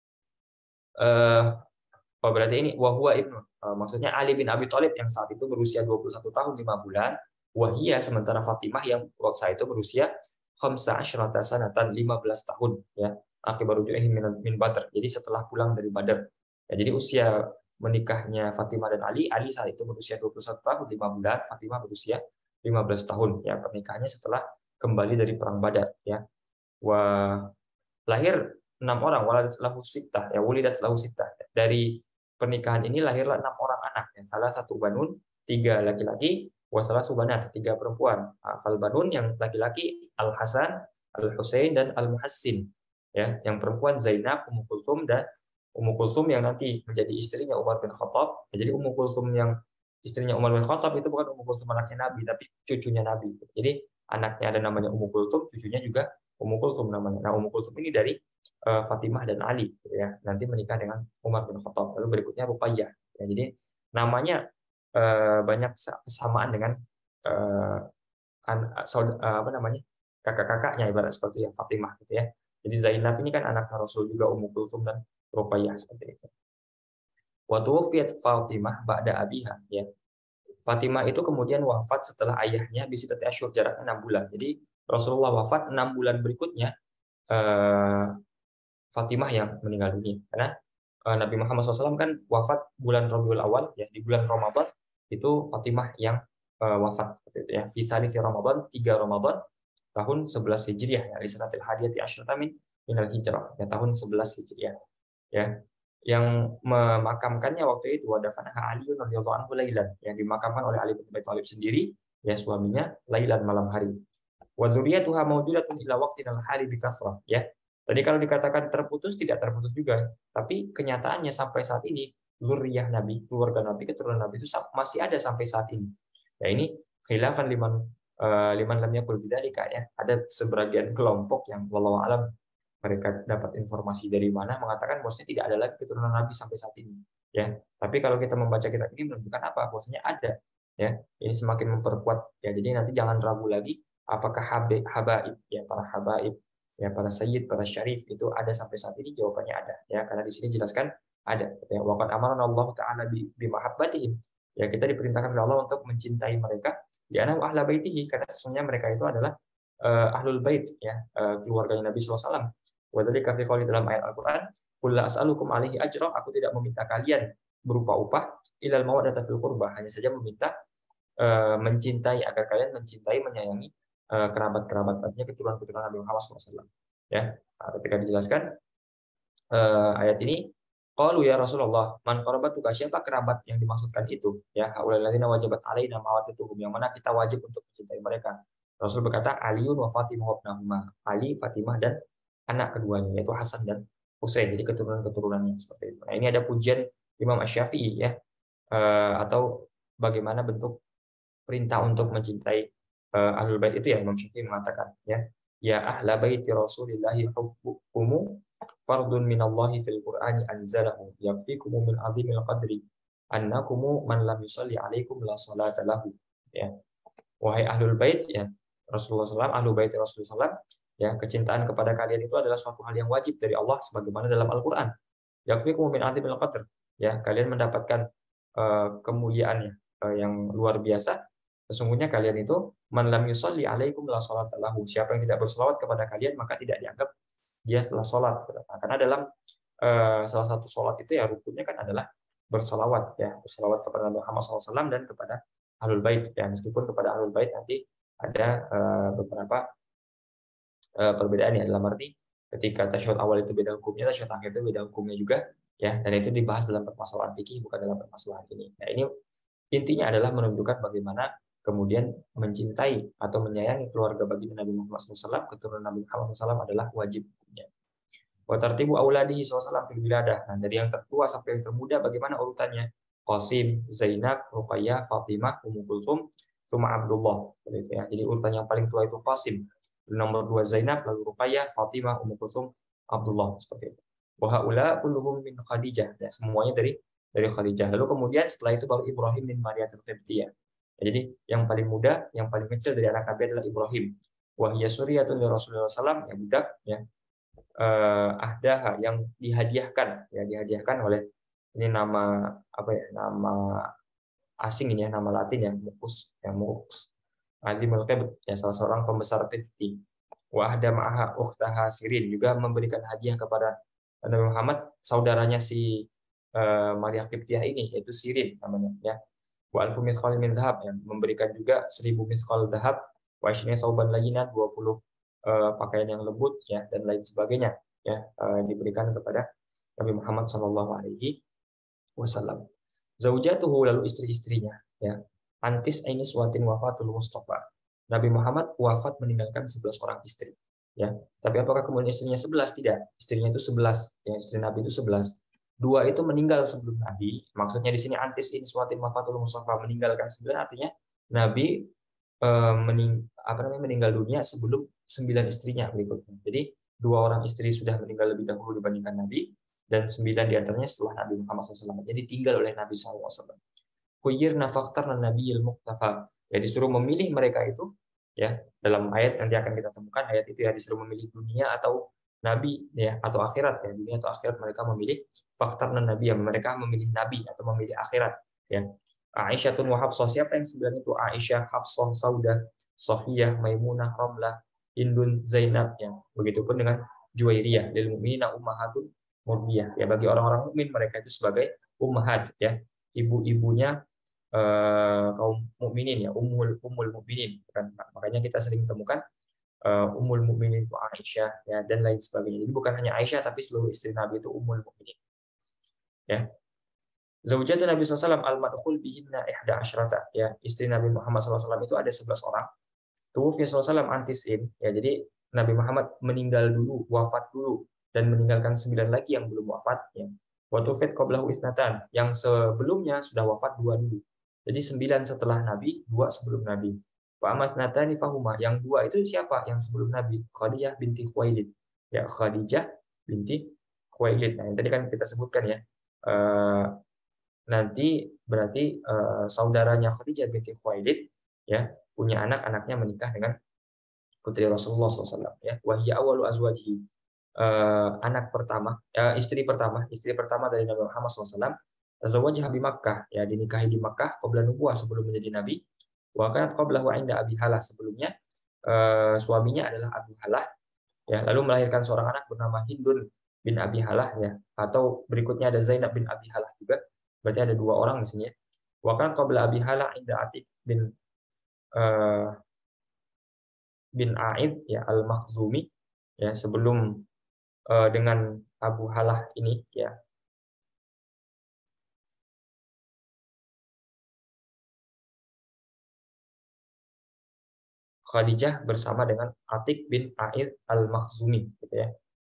eh oh, berarti ini wa huwa ibnu, uh, maksudnya Ali bin Abi Thalib yang saat itu berusia dua puluh satu tahun lima bulan. Wa hiya, sementara Fatimah yang waktu saat itu berusia khamsa asyrata sanatan, lima belas tahun, ya, akibat ruju'ihi min, min Badr, jadi setelah pulang dari Badar. Ya, jadi usia menikahnya Fatimah dan Ali, Ali saat itu berusia dua puluh satu tahun lima bulan, Fatimah berusia lima belas tahun, ya, pernikahannya setelah kembali dari perang Badar, ya. Wah, lahir enam orang, waladat lahu sittah, ya, wulidat lahu sittah. Dari pernikahan ini lahirlah enam orang anak, ya. Salah satu banun, tiga laki-laki, wasalah subanat, tiga perempuan. Al banun, yang laki-laki Al Hasan, Al Husain, dan Al Muhassin, ya. Yang perempuan Zainab, Ummu Kulthum, dan Ummu Kulthum yang nanti menjadi istrinya Umar bin Khattab. Jadi Ummu Kulthum yang istrinya Umar bin Khattab itu bukan Ummu Kulthum anaknya Nabi, tapi cucunya Nabi. Jadi anaknya ada namanya Ummu Kulthum, cucunya juga Ummu Kulthum namanya. Nah, Ummu Kulthum ini dari uh, Fatimah dan Ali, ya, nanti menikah dengan Umar bin Khattab. Lalu berikutnya Ruqayyah, ya. Jadi namanya uh, banyak kesamaan dengan uh, an, uh, apa namanya kakak-kakaknya, ibarat seperti yang Fatimah, gitu, ya. Jadi Zainab ini kan anak Rasul juga, Ummu Kulthum dan Ruqayyah, seperti itu. Wa tuwfiyat Fatimah ba'da abiha, ya. Fatimah itu kemudian wafat setelah ayahnya bisitati asyhur, jaraknya enam bulan. Jadi Rasulullah wafat enam bulan berikutnya, eh, Fatimah yang meninggal dunia. Karena eh, Nabi Muhammad shallallahu alaihi wasallam kan wafat bulan Rabiul Awal, ya, di bulan Ramadan itu Fatimah yang eh, wafat, seperti itu, ya. Fi salisi Ramadan, tiga Ramadan, tahun sebelas Hijriah ya, li sanatil hadiyati asyrata min minal hijrah ya, tahun sebelas Hijriah ya. Yang memakamkannya waktu itu wadafanaha Ali radhiyallahu anhu lailan, yang dimakamkan oleh Ali bin Abi Thalib sendiri ya, suaminya lailan, malam hari. Wa dzurriyyatuha mawjudatun ila waqtin al-hali bi kasrah ya. Tadi kalau dikatakan terputus, tidak terputus juga, tapi kenyataannya sampai saat ini dzurriyyah Nabi, keluarga Nabi, keturunan Nabi itu masih ada sampai saat ini. Ya ini khilafan liman uh, liman lam yakul bidzalika ya. Ada sebagian kelompok yang wallahu alam mereka dapat informasi dari mana mengatakan bahwasanya tidak ada lagi keturunan Nabi sampai saat ini ya. Tapi kalau kita membaca kitab ini menunjukkan apa? Bahwasanya ada ya. Ini semakin memperkuat ya. Jadi nanti jangan ragu lagi apakah habaib ya, para habaib ya, para sayyid, para syarif itu ada sampai saat ini. Jawabannya ada ya, karena di sini jelaskan ada ya. Wa qad amarna Allah taala bi mahabbatihim ya, kita diperintahkan oleh Allah untuk mencintai mereka ya, ana ahla baitihi, karena sesungguhnya mereka itu adalah uh, ahlul bait ya, uh, keluarganya Nabi sallallahu alaihi wasallam. Wadhalika fi qouli, dalam ayat Al-Qur'an, qul la as'alukum alaihi ajra, aku tidak meminta kalian berupa upah, ilal mawaddata fil qurbah, hanya saja meminta uh, mencintai, agar kalian mencintai, menyayangi uh, kerabat-kerabat, artinya keturunan-keturunan Nabi Muhammad sallallahu alaihi wasallam ya. Nah, ketika dijelaskan uh, ayat ini, qalu ya Rasulullah man qarabatuka, siapa kerabat yang dimaksudkan itu ya, haulal ladzina wajabat alaina mawaddatuhum, yang mana kita wajib untuk mencintai mereka. Rasul berkata Aliun wa Fatimah wa ibnahuma, Ali, Fatimah dan anak keduanya yaitu Hasan dan Husain, jadi keturunan-keturunannya seperti itu. Nah, ini ada pujian Imam Asy-Syafi'i ya, uh, atau bagaimana bentuk perintah untuk mencintai uh, ahlul bait itu ya. Imam Syafi'i mengatakan ya, ya ahla baiti Rasulillahi hubbukumu fardun minallahi fil Qur'ani anzalahu yakfikum min azimil qadri annakum man lam yusalli alaikum la salata lahu ya. Wahai ahlul bait ya Rasulullah sallallahu alaihi wasallam, ahlul bait Rasulullah sallallahu alaihi wasallam ya, kecintaan kepada kalian itu adalah suatu hal yang wajib dari Allah sebagaimana dalam Al-Qur'an. Yakfikum min azimil qadr ya, kalian mendapatkan uh, kemuliaan uh, yang luar biasa. Sesungguhnya kalian itu man lam yusalli alaikum la salata lahu, siapa yang tidak berselawat kepada kalian maka tidak dianggap dia telah salat. Nah, karena dalam uh, salah satu salat itu ya rukunnya kan adalah berselawat ya, berselawat kepada Nabi Muhammad sallallahu alaihi wasallam dan kepada ahlul bait ya. Meskipun kepada ahlul bait nanti ada uh, beberapa uh, perbedaan ya, dalam arti ketika tasyahud awal itu beda hukumnya, tasyahud akhir itu beda hukumnya juga ya, dan itu dibahas dalam permasalahan fikih, bukan dalam permasalahan ini. Nah, ini intinya adalah menunjukkan bagaimana kemudian mencintai atau menyayangi keluarga baginda Nabi Muhammad sallallahu alaihi wasallam, keturunan Nabi Muhammad sallallahu alaihi wasallam adalah wajib hukumnya. Wa tartibu auladihi sallallahu alaihi wasallam fil wiladah. Nah, dari yang tertua sampai yang termuda bagaimana urutannya? Qasim, Zainab, Ruqayyah, Fatimah, Ummu Kulthum, Tsumma Abdullah. Gitu ya. Jadi urutan yang paling tua itu Qasim, nomor dua Zainab, lalu Ruqayyah, Fatimah, Ummu Kulthum, Abdullah, seperti itu. Wa haula kulluhum min Khadijah. Ya, semuanya dari dari Khadijah. Lalu kemudian setelah itu baru Ibrahim bin Mariyatul Qibtiyah. Ya, jadi yang paling muda, yang paling kecil dari anak Nabi adalah Ibrahim. Wa hiya suriyatun li Rasulullah sallallahu alaihi wasallam, ya budak ya. Uh, ahdaha, yang dihadiahkan ya, dihadiahkan oleh, ini nama apa ya, nama asing ini ya, nama Latin ya, Mukus ya, Mukus Adimul Qibt ya, salah seorang pembesar Qibti. Wa ahda ma'aha ukhtaha Sirin, juga memberikan hadiah kepada Nabi Muhammad saudaranya si uh, Maria Qibtiyah ini, yaitu Sirin namanya ya. Wa alfu mithqal min dhahab, yang memberikan juga seribu mithqal dhahab. Wa ishrina sauban layyinat, dua puluh uh, pakaian yang lembut ya, dan lain sebagainya ya, uh, diberikan kepada Nabi Muhammad sallallahu alaihi wasallam. Zaujatuhu, lalu istri-istrinya ya. Antis aini suatin wafatul Mustafa. Nabi Muhammad wafat meninggalkan sebelas orang istri ya. Tapi apakah kemudian istrinya sebelas? Tidak. Istrinya itu sebelas ya, istri Nabi itu sebelas. Dua itu meninggal sebelum Nabi. Maksudnya di sini antis aini suatin wafatul Mustafa, meninggalkan sembilan, artinya Nabi eh, mening, apa namanya, meninggal dunia sebelum sembilan istrinya berikutnya. Jadi dua orang istri sudah meninggal lebih dahulu dibandingkan Nabi, dan sembilan diantaranya setelah Nabi Muhammad shallallahu alaihi wasallam. Jadi tinggal oleh Nabi shallallahu alaihi wasallam. Khuyirna faktarna nabiyil muqtafa. Ya, disuruh memilih mereka itu ya, dalam ayat nanti akan kita temukan ayat itu ya, disuruh memilih dunia atau nabi ya, atau akhirat ya, dunia atau akhirat, mereka memilih faktarna nabi, ya mereka memilih nabi atau memilih akhirat ya. Aisyatun wa Hafsah, siapa yang sembilan itu? Aisyah, Hafsah, Saudah, Sofiyah, Maimunah, Ramlah, Hindun, Zainab ya. Begitupun dengan Juwairiyah, lil mu'minina ummahatun murdiyah ya, bagi orang-orang mukmin mereka itu sebagai ummahat ya, ibu-ibunya eh, kaum mukminin ya, ummul ummul mukminin kan. Makanya kita sering temukan uh, Ummul Mukminin itu Aisyah, ya, dan lain sebagainya. Jadi bukan hanya Aisyah, tapi seluruh istri Nabi itu Ummul Mukminin. Ya. Zaujatun Nabi shallallahu alaihi wasallam al-madkhul bihinna ihda asyrata. Ya, istri Nabi Muhammad shallallahu alaihi wasallam itu ada sebelas orang. Tuwfi sallallahu alaihi wasallam antisin. Ya, jadi Nabi Muhammad meninggal dulu, wafat dulu, dan meninggalkan sembilan lagi yang belum wafat. Ya. Wa tufit qablahu isnatan. Yang sebelumnya sudah wafat dua dulu. Jadi sembilan setelah Nabi, dua sebelum Nabi. Wa amasnatani fahuma. Yang dua itu siapa? Yang sebelum Nabi. Khadijah binti Khuwailid. Ya, Khadijah binti Khuwailid. Nah, yang tadi kan kita sebutkan ya. Uh, nanti berarti uh, saudaranya Khadijah binti Khuwailid ya punya anak, anaknya menikah dengan putri Rasulullah shallallahu alaihi wasallam ya. Wahia awalu azwajihi, uh, anak pertama, uh, istri pertama, istri pertama dari Nabi Muhammad shallallahu alaihi wasallam. Zawajha bi Makkah, ya, dinikahi di Makkah qabla nubuwah, sebelum menjadi nabi. Wa kanat qablahu inda Abi Halah, sebelumnya uh, suaminya adalah Abu Halah ya, lalu melahirkan seorang anak bernama Hindun bin Abi Halah ya, atau berikutnya ada Zainab bin Abi Halah juga. Berarti ada dua orang di sini ya. Wa kan qabla Abi Halah inda Atik bin uh, bin Aid ya al-Makhzumi ya, sebelum uh, dengan Abu Halah ini ya. Khadijah bersama dengan Atik bin Aid al-Makhzumi gitu ya.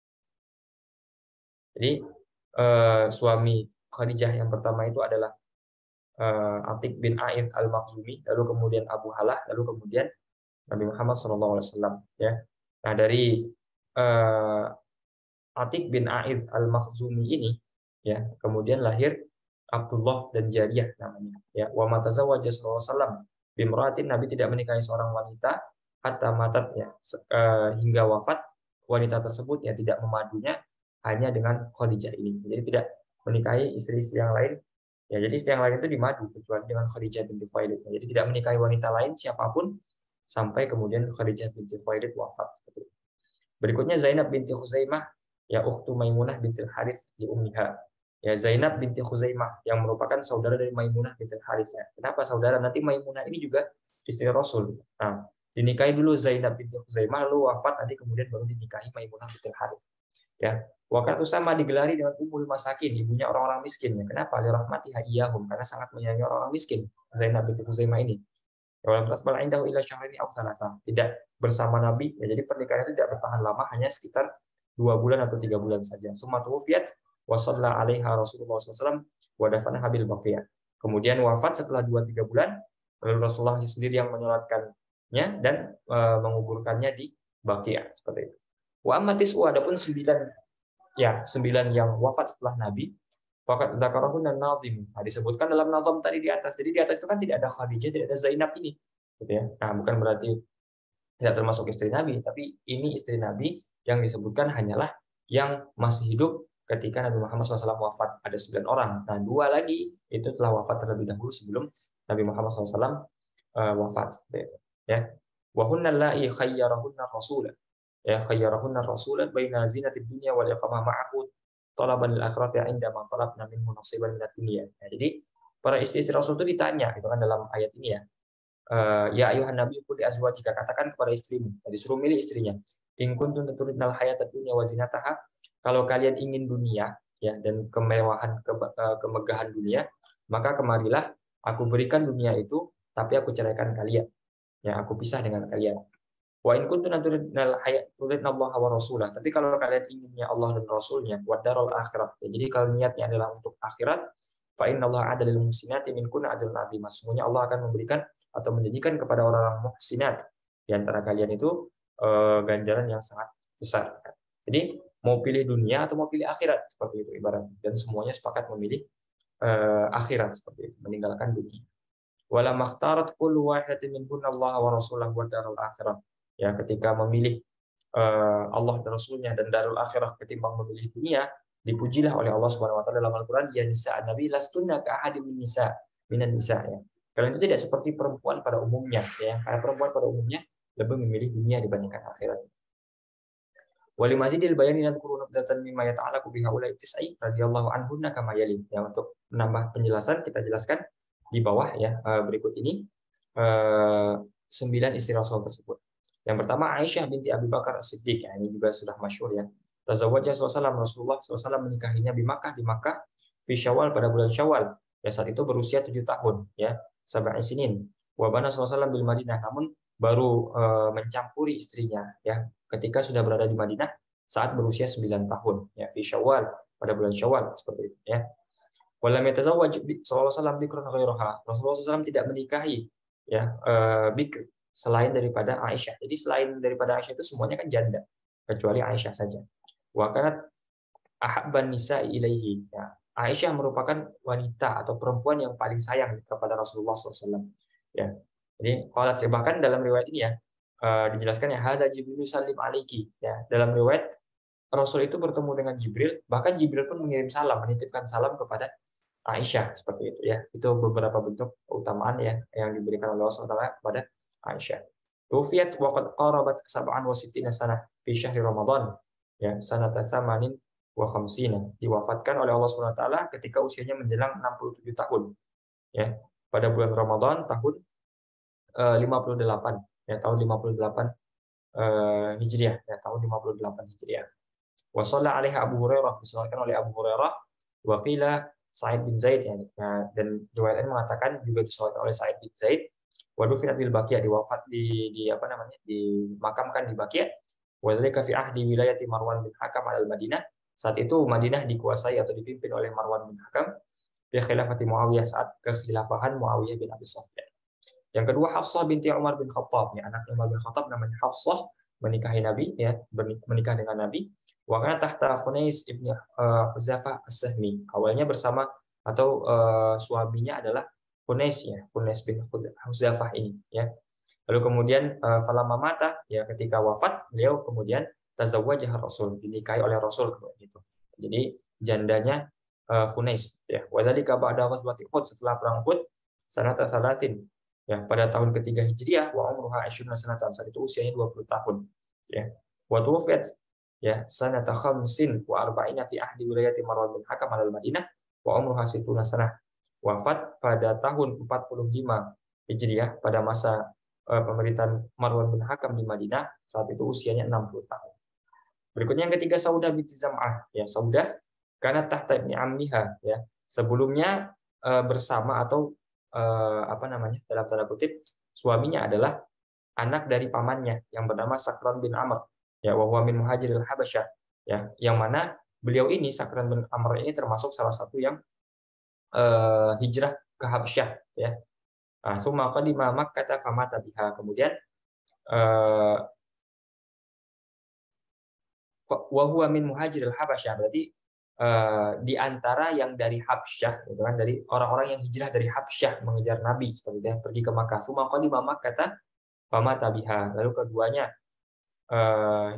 Jadi uh, suami Khadijah yang pertama itu adalah uh, Atik bin Aid al-Makhzumi, lalu kemudian Abu Halah, lalu kemudian Nabi Muhammad shallallahu alaihi wasallam ya. Nah, dari uh, Atik bin Aiz al-Makhzumi ini ya, kemudian lahir Abdullah dan Jariyah namanya ya. Wa matazawwaja sallallahu alaihi wasallam bimra'atin, Nabi tidak menikahi seorang wanita hatta matat ya, uh, hingga wafat wanita tersebut ya, tidak memadunya hanya dengan Khadijah ini. Jadi tidak menikahi istri-istri yang lain ya. Jadi istri yang lain itu dimadu kecuali dengan Khadijah binti Khuwailid. Jadi tidak menikahi wanita lain siapapun sampai kemudian Khadijah binti Khuwailid wafat seperti itu. Berikutnya Zainab binti Khuzaimah ya, ukhtu Maimunah binti Harits di ummiha. Ya, Zainab binti Khuzaimah yang merupakan saudara dari Maimunah binti Harits ya. Kenapa saudara? Nanti Maimunah ini juga istri Rasul. Nah, dinikahi dulu Zainab binti Khuzaimah, lalu wafat, nanti kemudian baru dinikahi Maimunah binti Harits. Ya, waktu sama digelari dengan Ummul Masakin, ibunya orang-orang miskin ya. Kenapa? Li rahmatiha iyahum, karena sangat menyayangi orang-orang miskin. Zainab binti Khuzaimah ini. Tidak bersama Nabi ya, jadi pernikahan itu tidak bertahan lama, hanya sekitar dua bulan atau tiga bulan saja. Summa tuwfiyat wa shalla 'alaiha Rasulullah shallallahu alaihi wasallam wa dafanaha bil Baqiyah. Kemudian wafat setelah dua tiga bulan, lalu Rasulullah sendiri yang menyolatkannya dan e, menguburkannya di Baqiyah seperti itu. Wa ammatis wa, adapun sembilan ya, sembilan yang wafat setelah Nabi, fakat dzakarahun dan nazim. Nah, disebutkan dalam nazam tadi di atas. Jadi di atas itu kan tidak ada Khadijah, tidak ada Zainab ini, gitu ya. Nah, bukan berarti tidak termasuk istri Nabi, tapi ini istri Nabi yang disebutkan hanyalah yang masih hidup ketika Nabi Muhammad shallallahu alaihi wasallam wafat. Ada sembilan orang. Nah, dua lagi itu telah wafat terlebih dahulu sebelum Nabi Muhammad shallallahu alaihi wasallam uh, wafat. Seperti itu. Ya. Wa hunna allai khayyarahunna rasulah. Ya, khayyarahunna rasulan baina zinatid dunya wal iqamah ma'ahu talaban lil akhirati 'inda ma talabna minhu nasiban minad dunya. Nah, jadi para istri-istri Rasul itu ditanya, itu kan dalam ayat ini ya. Uh, ya ayuhan nabi qul li azwajika, katakan kepada istrimu, disuruh milih istrinya. In kuntum turidnal hayatad dunya wa zinataha, kalau kalian ingin dunia ya dan kemewahan ke, uh, kemegahan dunia, maka kemarilah aku berikan dunia itu, tapi aku ceraikan kalian. Ya, aku pisah dengan kalian. Wa in kuntum turidnal hayat turidnallaha wa rasulah, tapi kalau kalian inginnya Allah dan Rasulnya, wa darul akhirat, ya, jadi kalau niatnya adalah untuk akhirat, fa innallaha adalil muhsinati minkunna ajrun azim. Sesungguhnya Allah akan memberikan atau menjanjikan kepada orang-orang muhsinat di antara kalian itu uh, ganjaran yang sangat besar. Jadi mau pilih dunia atau mau pilih akhirat, seperti itu ibaratnya, dan semuanya sepakat memilih uh, akhirat seperti itu, meninggalkan dunia. Wala makhtarat kullu wahidatin minkunna Allah wa rasulahu wa darul akhirat. Ya, ketika memilih uh, Allah dan Rasulnya dan darul akhirah ketimbang memilih dunia, dipujilah oleh Allah Subhanahu Wa Taala dalam Al-Quran, ya nisa Nabi lastunna ka ahadin min nisa minan nisa, ya. Kalian itu tidak seperti perempuan pada umumnya, ya. Karena perempuan pada umumnya lebih memilih dunia dibandingkan akhirat. Wali mazidil bayani nadhkuru nabdatan mimma yata'allaqu biha ulai tis'i radhiyallahu anhunna kama yali. Ya, untuk menambah penjelasan kita jelaskan di bawah ya, berikut ini sembilan istri Rasul tersebut. Yang pertama Aisyah binti Abu Bakar As-Siddiq, ya, ini juga sudah masyhur ya. Tazawwaja Rasulullah Rasulullah sallallahu alaihi wasallam menikahinya di Makkah di Makkah fi Syawal pada bulan Syawal. Ya saat itu berusia tujuh tahun ya, sab'a sinin. Wa bana sallallahu alaihi wasallam bil Madinah, namun baru uh, mencampuri istrinya ya ketika sudah berada di Madinah saat berusia sembilan tahun ya, fi Syawal pada bulan Syawal seperti itu ya. Walam yatazawwaj sallallahu alaihi wasallam bikran ghairaha. Rasulullah sallallahu alaihi wasallam tidak menikahi ya uh, bikr selain daripada Aisyah. Jadi selain daripada Aisyah itu semuanya kan janda kecuali Aisyah saja. Wa kanat ahabban nisa'i ilaihi. Ya, Aisyah merupakan wanita atau perempuan yang paling sayang kepada Rasulullah sallallahu alaihi wasallam. Ya. Jadi qalat, bahkan dalam riwayat ini ya uh, dijelaskan ya hadza Jibril salim alaiki. Ya, dalam riwayat Rasul itu bertemu dengan Jibril, bahkan Jibril pun mengirim salam, menitipkan salam kepada Aisyah seperti itu ya. Itu beberapa bentuk keutamaan ya yang diberikan oleh Rasulullah kepada Aisyah. Tufiat waqad qarabat sab'an wa sittina sanah fi syahri Ramadan ya, sanata samanin wa khamsina. Diwafatkan oleh Allah Subhanahu wa taala ketika usianya menjelang enam puluh tujuh tahun ya, pada bulan Ramadan tahun uh, lima puluh delapan ya, tahun lima puluh delapan uh, Hijriah ya, tahun lima puluh delapan Hijriah. Wa shalla 'alaiha Abu Hurairah, disebutkan oleh Abu Hurairah, wa qila Sa'id bin Zaid ya, dan riwayat ini mengatakan juga disebutkan oleh Sa'id bin Zaid. Waduh fi Abil Baqiyah, diwafat di di apa namanya dimakamkan di Baqiyah. Wa dzalika fi ahdi wilayati Marwan bin Hakam al-Madinah. Saat itu Madinah dikuasai atau dipimpin oleh Marwan bin Hakam di khilafati Muawiyah, saat kekhilafahan Muawiyah bin Abi Sufyan. Yang kedua Hafsah binti Umar bin Khattab, ya, anak Umar bin Khattab namanya Hafsah, menikahi Nabi ya, menikah dengan Nabi. Wa kana tahta Khunais ibni uh, Huzaifah As-Sahmi. Awalnya bersama atau uh, suaminya adalah Khunais ya, Khunais bin Huzaifah ini ya. Lalu kemudian uh, falamma mata ya, ketika wafat beliau kemudian tazawwajah Rasul, dinikahi oleh Rasul gitu. Jadi jandanya uh, Khunais ya. Wa dzalika ba'da ghazwati Uhud, setelah perang Uhud sanata salatin ya, pada tahun ketiga Hijriah. Wa umruha ishruna sanatan, saat itu usianya dua puluh tahun ya. Wa tuwafiyat ya sanata khamsin wa arba'ina fi ahdi wilayati Marwan bin Hakam al-Madinah wa umruha sittuna sanah. Wafat pada tahun empat puluh lima Hijriah pada masa uh, pemerintahan Marwan bin Hakam di Madinah, saat itu usianya enam puluh tahun. Berikutnya yang ketiga Saudah binti Zam'ah ya, Saudah karena tahta ibni ammiha ya, sebelumnya uh, bersama atau uh, apa namanya dalam tanda kutip suaminya adalah anak dari pamannya yang bernama Sakran bin Amr ya, wa huwa min muhajiril Habasyah ya, yang mana beliau ini Sakran bin Amr ini termasuk salah satu yang uh, hijrah ke Habasyah ya. Nah, summa qadima Makkah famata biha, kemudian uh, wa huwa min muhajiril Habasyah, berarti uh, di antara yang dari Habsyah gitu kan, dari orang-orang yang hijrah dari Habsyah mengejar Nabi seperti itu, pergi ke Makkah. Summa qadima Makkah famata biha, lalu keduanya uh,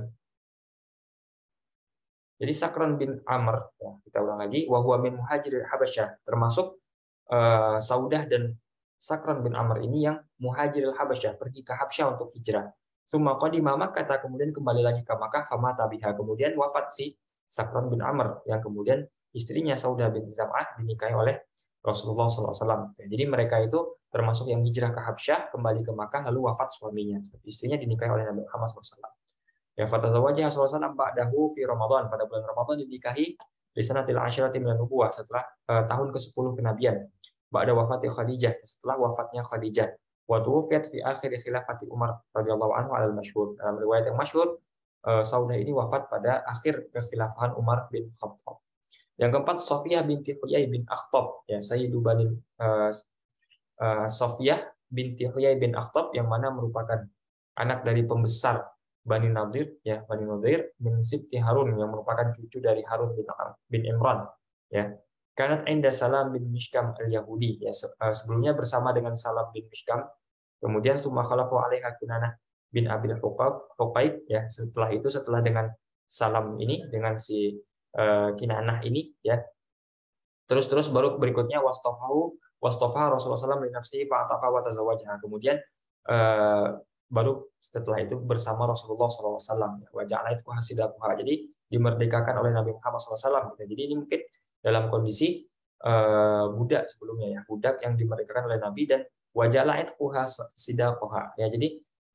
jadi Sakran bin Amr ya, kita ulang lagi, wa huwa min muhajiril Habasyah, termasuk uh, Saudah dan Sakran bin Amr ini yang muhajiril Habasyah, pergi ke Habsyah untuk hijrah. Summa qadima Makkah, kemudian kembali lagi ke Makkah, famata biha, kemudian wafat si Sakran bin Amr yang kemudian istrinya Saudah bin Zam'ah dinikahi oleh Rasulullah shallallahu alaihi wasallam. Jadi mereka itu termasuk yang hijrah ke Habsyah, kembali ke Makkah, lalu wafat suaminya. Istrinya dinikahi oleh Nabi Muhammad shallallahu alaihi wasallam. Ya, fatazawwajaha sallallahu alaihi wasallam ba'dahu fi Ramadan, pada bulan Ramadan dinikahi di sanatil asyrati min nubuwah, setelah uh, tahun kesepuluh kenabian. Ba'da wafati Khadijah, setelah wafatnya Khadijah. Wa tuwfiyat fi akhir khilafati Umar radhiyallahu anhu al masyhur. Dalam riwayat yang masyhur, uh, Saudah ini wafat pada akhir kekhilafahan Umar bin Khattab. Yang keempat Safiyah binti Huyai bin Akhtab ya, Sayyidu Bani uh, uh, Safiyah binti Huyai bin Akhtab, yang mana merupakan anak dari pembesar Bani Nadir ya, Bani Nadir bin Sibti Harun, yang merupakan cucu dari Harun bin, bin Imran ya. Kanat inda Salam bin Mishkam al-Yahudi ya, sebelumnya bersama dengan Salam bin Mishkam, kemudian summa khalafu alaiha Kinanah bin Abil Huqaib ya, setelah itu setelah dengan Salam ini dengan si uh, Kinanah ini ya, terus-terus baru berikutnya wastafahu wastafa Rasulullah sallallahu alaihi wasallam li nafsihi fa'ataqa wa tazawwajaha, kemudian uh, baru setelah itu bersama Rasulullah shallallahu alaihi wasallam ya, waja'ala itu hasidakuha, jadi dimerdekakan oleh Nabi Muhammad shallallahu alaihi wasallam. Jadi ini mungkin dalam kondisi uh, budak sebelumnya ya, budak yang dimerdekakan oleh Nabi, dan waja'ala itu hasidakuha ya, jadi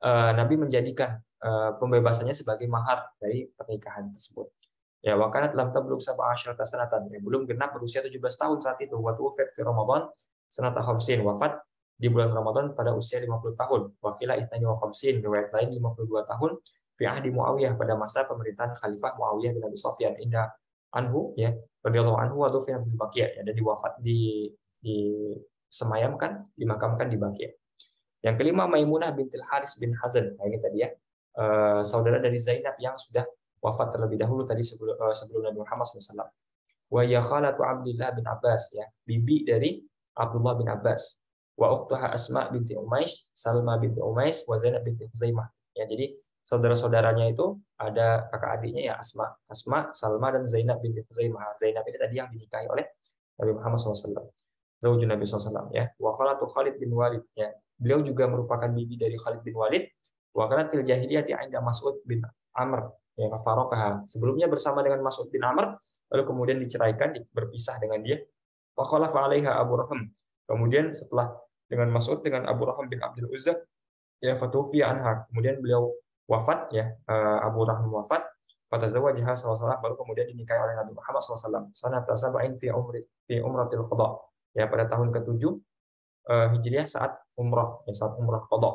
uh, Nabi menjadikan uh, pembebasannya sebagai mahar dari pernikahan tersebut. Ya, wakanat lam tablugh sab'a asyrata sanatan. Ya, belum genap berusia tujuh belas tahun saat itu. Wa tuwfiyat fi Ramadan sanata khamsin. Wafat di bulan Ramadan pada usia lima puluh tahun. Wakila isnani wa khamsin. Riwayat lain lima puluh dua tahun. Fi ahdi Muawiyah pada masa pemerintahan Khalifah Muawiyah bin Abi Sufyan. Indah anhu ya radhiyallahu anhu wa tuwfiya bil Baqi'. Ya, dan diwafat di disemayamkan, dimakamkan di Baqi'. Yang kelima Maimunah bintil Haris bin Hazan. Nah, ini tadi ya. Uh, saudara dari Zainab yang sudah wafat terlebih dahulu tadi sebelum uh, sebelum Nabi Muhammad shallallahu alaihi wasallam. Wa ya khalatu Abdullah bin Abbas, ya, bibi dari Abdullah bin Abbas. Wa ukhtuha Asma binti Umais, Salma binti Umais, wa Zainab binti Huzaimah. Ya, jadi saudara-saudaranya itu ada kakak adiknya ya Asma, Asma, Salma dan Zainab binti Huzaimah. Zainab ini tadi yang dinikahi oleh Nabi Muhammad shallallahu alaihi wasallam. Zaujun Nabi shallallahu alaihi wasallam, ya. Wa khalatu Khalid bin Walid, ya. Beliau juga merupakan bibi dari Khalid bin Walid. Wa kanat fil jahiliyati 'inda Mas'ud bin Amr, ya, farokaha. Sebelumnya bersama dengan Mas'ud bin Amr, lalu kemudian diceraikan, berpisah dengan dia. Fakhalafa 'alaiha Abu Raham. Kemudian setelah dengan Mas'ud dengan Abu Raham bin Abdul Uzza, ya, fatufiya anha. Kemudian beliau wafat, ya, Abu Raham wafat. Fatazawwajaha sallallahu alaihi wasallam, baru kemudian dinikahi oleh Nabi Muhammad sallallahu alaihi wasallam. Sanata sab'in fi umri fi umratil qada. Ya, pada tahun ketujuh uh, Hijriah saat umrah, ya, saat umrah qada.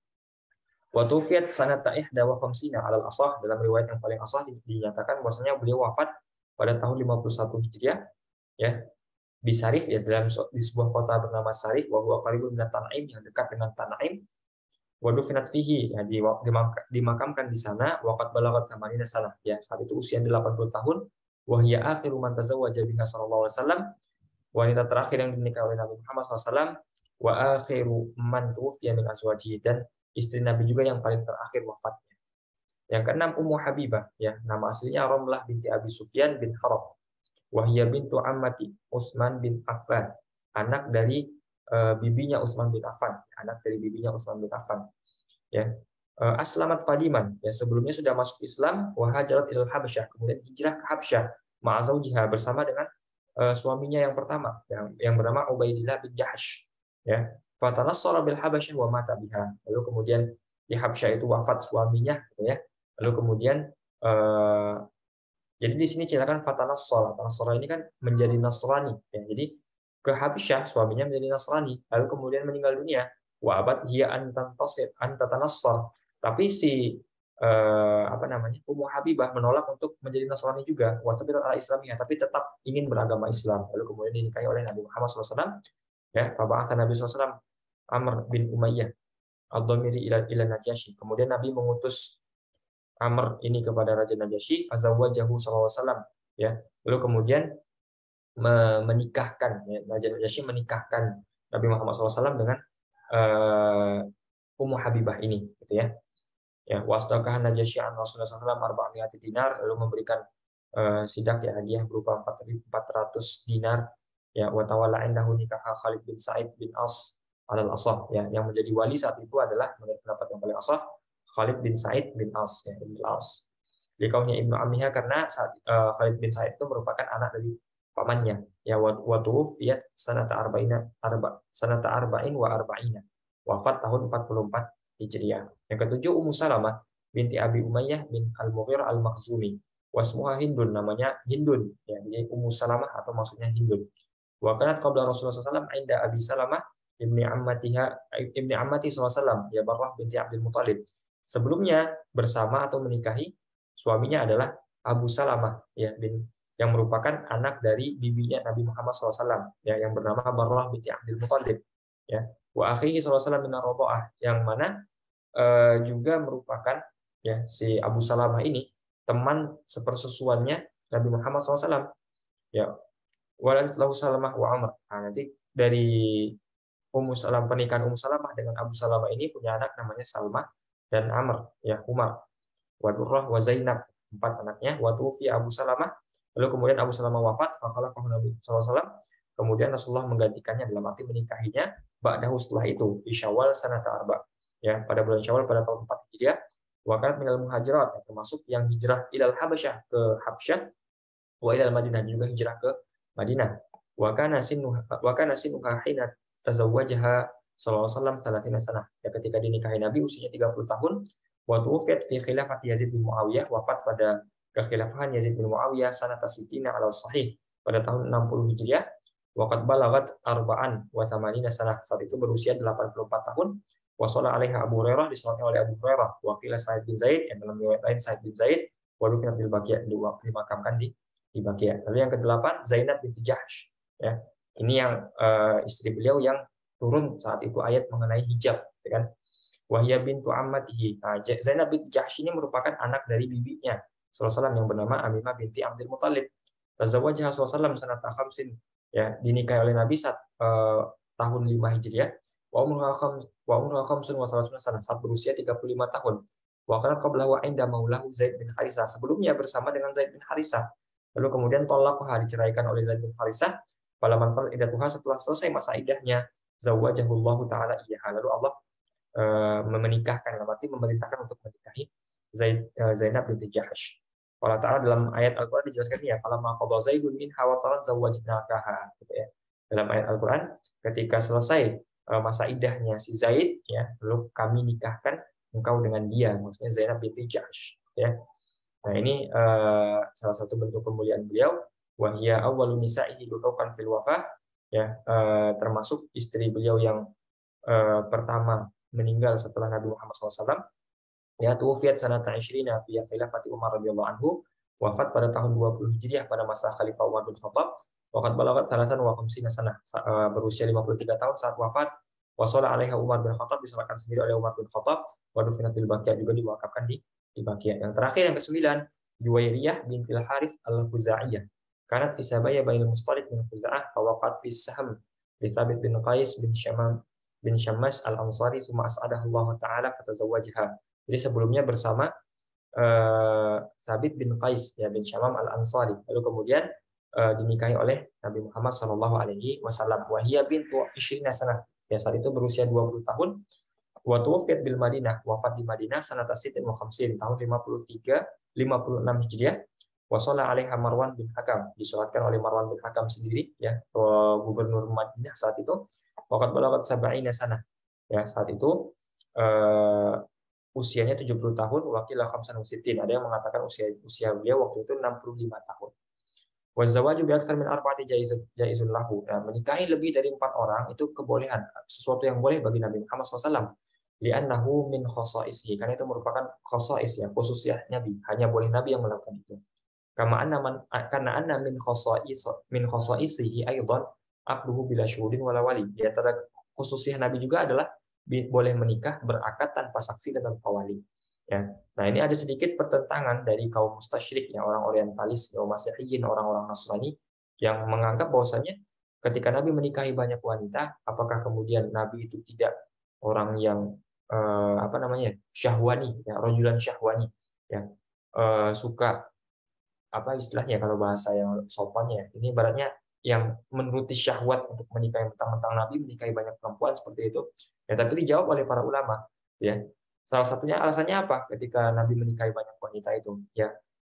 Wa tufiyat sanata ihda wa khamsina 'alal asah. Dalam riwayat yang paling asah dinyatakan bahwasanya beliau wafat pada tahun lima puluh satu Hijriah, ya, di Sarif, ya, dalam di sebuah kota bernama Sarif, wa huwa qaribun min Tan'im, yang dekat dengan Tan'im. Wa dufinat fihi, ya, dimakamkan di sana. Waqad balagat samanina sanah, ya, saat itu usia delapan puluh tahun. Wa hiya akhiru man tazawwaja biha sallallahu alaihi wasallam, wanita terakhir yang dinikahi oleh Nabi Muhammad sallallahu alaihi wasallam. Wa akhiru man tuwfiya min azwajihi, dan istri Nabi juga yang paling terakhir wafatnya. Yang keenam Ummu Habibah, ya, nama aslinya Ramlah binti Abi Sufyan bin Harb. Wahia bintu ammati Utsman bin Affan, anak dari uh, bibinya Utsman bin Affan, anak dari bibinya Utsman bin Affan. Ya, uh, aslamat qadiman, ya, sebelumnya sudah masuk Islam. Wa hajarat ilal Habasyah, kemudian hijrah ke Habsyah ma'a zaujiha, bersama dengan uh, suaminya yang pertama, yang yang bernama Ubaidillah bin Jahsh, ya. Fatanassara bil Habasyah wa mata biha. Lalu kemudian di Habsyah itu wafat suaminya, gitu, ya. Lalu kemudian uh, jadi di sini ceritakan fatanassara. Tanassara ini kan menjadi Nasrani, ya. Jadi ke Habsyah suaminya menjadi Nasrani, lalu kemudian meninggal dunia. Wa abad hiya an tantasir an tatanassar. Tapi si uh, apa namanya? Ummu Habibah menolak untuk menjadi Nasrani juga. Wa tabiat ala Islamiyah, tapi tetap ingin beragama Islam. Lalu kemudian dinikahi oleh Nabi Muhammad shallallahu alaihi wasallam. Ya, Faba'atha Nabi shallallahu alaihi wasallam Amr bin Umayyah ad-Dhamiri ila ila Najasyi. Kemudian Nabi mengutus Amr ini kepada Raja Najasyi, fazawwajahu sallallahu alaihi wasallam, ya. Lalu kemudian menikahkan, ya, Raja Najasyi menikahkan Nabi Muhammad shallallahu alaihi wasallam dengan uh, Ummu Habibah ini, gitu, ya. Ya, wastaqah Najasyi an Rasulullah sallallahu alaihi wasallam arba'ati dinar, lalu memberikan uh, sidak, ya, hadiah berupa empat ratus dinar, ya. Wa tawalla indahu nikah Khalid bin Sa'id bin As alal asah, ya, yang menjadi wali saat itu adalah, menurut pendapat yang paling asah, Khalid bin Sa'id bin As, ya, bin As. Dikaunya Ibnu Ammiha, karena saat uh, Khalid bin Sa'id itu merupakan anak dari pamannya, ya. Wa tuwfiyat sanata arba'ina arba sanata arba'in wa arba'ina, wafat tahun empat puluh empat Hijriah. Yang ketujuh Ummu Salamah binti Abi Umayyah bin Al-Mughirah Al-Makhzumi, wasmuha Hindun, namanya Hindun, ya, jadi Ummu Salamah atau maksudnya Hindun. Wa kanat qabla Rasulullah sallallahu alaihi wasallam 'inda Abi Salamah ibni ammatiha ibni ammati sallallahu alaihi wasallam, ya, Barrah binti Abdul Muthalib. Sebelumnya bersama atau menikahi suaminya adalah Abu Salamah, ya, bin, yang merupakan anak dari bibinya Nabi Muhammad shallallahu alaihi wasallam, ya, yang bernama Barrah binti Abdul Muthalib, ya. Wa akhihi sallallahu alaihi wasallam min ar-radha'ah, yang mana uh, juga merupakan, ya, si Abu Salamah ini teman sepersusuannya Nabi Muhammad shallallahu alaihi wasallam, ya. Waladit lahu Salamah wa Amr. Nah, nanti dari Ummu Salamah, pernikahan Ummu Salamah dengan Abu Salamah ini punya anak namanya Salmah dan Amr, ya, Umar. Wa Durrah wa Zainab, empat anaknya. Wa tuwfiya Abu Salamah, lalu kemudian Abu Salamah wafat, fakhalafahu Nabi sallallahu alaihi wasallam. Kemudian Rasulullah menggantikannya, dalam arti menikahinya ba'dahu, setelah itu, di Syawal sanata arba, ya, pada bulan Syawal pada tahun empat Hijriah. Wa kanat minal muhajirat, termasuk yang hijrah ilal Habasyah, ke Habsyah, wa ilal Madinah, juga hijrah ke Madinah. Wa kana sinuha wa kana sinuha hina tazawwajaha sallallahu alaihi wasallam thalathina sanah. Ya, ketika dinikahi Nabi usianya tiga puluh tahun. Wa tuwfiyat fi khilafati Yazid bin Muawiyah, wafat pada kekhilafahan Yazid bin Muawiyah sanata sittina ala sahih pada tahun enam puluh Hijriah. Waqad balagat arba'an wa thamanina sanah. Saat itu berusia delapan puluh empat tahun. Wa shalla 'alaiha Abu Hurairah, disalatkan oleh Abu Hurairah. Wa qila Sa'id bin Zaid, yang dalam riwayat lain Sa'id bin Zaid, wa dufina fil Baqi', dimakamkan di di Baqi'. Lalu yang kedelapan Zainab binti Jahsh, ya. Ini yang uh, istri beliau yang turun saat itu ayat mengenai hijab, ya kan? Wahya bintu ammatihi. Nah, Zainab binti Jahsh ini merupakan anak dari bibinya sallallahu alaihi wasallam yang bernama Aminah binti Abdul Muthalib. Tazawwajaha sallallahu alaihi wasallam sanata khamsin, ya, dinikahi oleh Nabi saat uh, tahun lima Hijriah. Wa umruha kham wa umruha khamsun wa thalathuna sanah, saat berusia tiga puluh lima tahun. Wa kana qabla wa inda maulahu Zaid bin Harisah, sebelumnya bersama dengan Zaid bin Harisah. Lalu kemudian talaqaha, diceraikan oleh Zaid bin Harisah. Falaman qala iddatuha, setelah selesai masa iddahnya, zawwajahullahu taala iyyaha, lalu Allah uh, menikahkan, berarti memerintahkan untuk menikahi Zaid, uh, Zainab binti Jahsh. Allah Ta'ala dalam ayat Al-Quran dijelaskan ya, falamma qada Zaidun minha wataran zawwajnakaha, gitu ya. Dalam ayat Al-Quran, ketika selesai masa iddahnya si Zaid, ya, lalu kami nikahkan engkau dengan dia, maksudnya Zainab binti Jahsh, ya. Nah, ini uh, salah satu bentuk kemuliaan beliau. Wahia awwalu nisa'ihi lutuqan fil wafah, ya, uh, termasuk istri beliau yang uh, pertama meninggal setelah Nabi Muhammad shallallahu alaihi wasallam. Ya, tuwfiyat sanata ishrina fi khilafati Umar radhiyallahu anhu, wafat pada tahun dua puluh Hijriah pada masa Khalifah Umar bin Khattab. Waqad balagat salasan wa khamsina sanah, berusia lima puluh tiga tahun saat wafat. Wa shalla 'alaiha Umar bin Khattab, disalatkan sendiri oleh Umar bin Khattab. Wa dufinat bil Baqi', juga diwakafkan di di Baqi'. Yang terakhir yang kesembilan, Juwairiyah bintil Harits al-Khuzaiyah. Kanat fi sabaya bainal Mustaliq bin Khuza'ah, fa waqat fi sahm li Thabit bin Qais bin Syamam bin Syammas al-Ansari, summa as'adahu Allah taala fatazawwajaha. Jadi sebelumnya bersama uh, Thabit bin Qais, ya, bin Syamam al-Ansari. Lalu kemudian uh, dinikahi oleh Nabi Muhammad shallallahu alaihi wasallam. Wahia bintu ishrina sanah, ya, saat itu berusia dua puluh tahun. Wa tuwfiyat bil Madinah, wafat di Madinah sanata sittin wa khamsin, tahun lima puluh tiga lima puluh enam Hijriah. Wa shalla 'alaiha Marwan bin Hakam, disolatkan oleh Marwan bin Hakam sendiri, ya, gubernur Madinah saat itu. Waqad balagat sab'ina sanah, ya, saat itu uh, usianya tujuh puluh tahun. Wakil khamsan wa sittin, ada yang mengatakan usia usia beliau waktu itu enam puluh lima tahun. Wa zawaju bi aktsar min arba'ati jaizun lahu, nah, menikahi lebih dari empat orang itu kebolehan, sesuatu yang boleh bagi Nabi Muhammad shallallahu alaihi wasallam. Li'annahu min khosa'isihi, karena itu merupakan khosa'is, ya, khususnya Nabi, hanya boleh Nabi yang melakukan itu. Kama anna man karena anna min khosa'is min khosa'isihi aidan aqduhu bila syuhudin wala wali. Di antara khususnya Nabi juga adalah boleh menikah berakad tanpa saksi dan tanpa wali, ya. Nah, ini ada sedikit pertentangan dari kaum mustasyrik, ya, orang orientalis, kaum Masihiyyin, orang-orang Nasrani yang menganggap bahwasanya ketika Nabi menikahi banyak wanita, apakah kemudian Nabi itu tidak orang yang eh, apa namanya syahwani, ya, rajulan syahwani, ya, eh, suka, apa istilahnya kalau bahasa yang sopannya, ini ibaratnya yang menuruti syahwat untuk menikahi, mentang-mentang Nabi menikahi banyak perempuan seperti itu, ya. Tapi dijawab oleh para ulama, ya, salah satunya alasannya apa ketika Nabi menikahi banyak wanita itu, ya,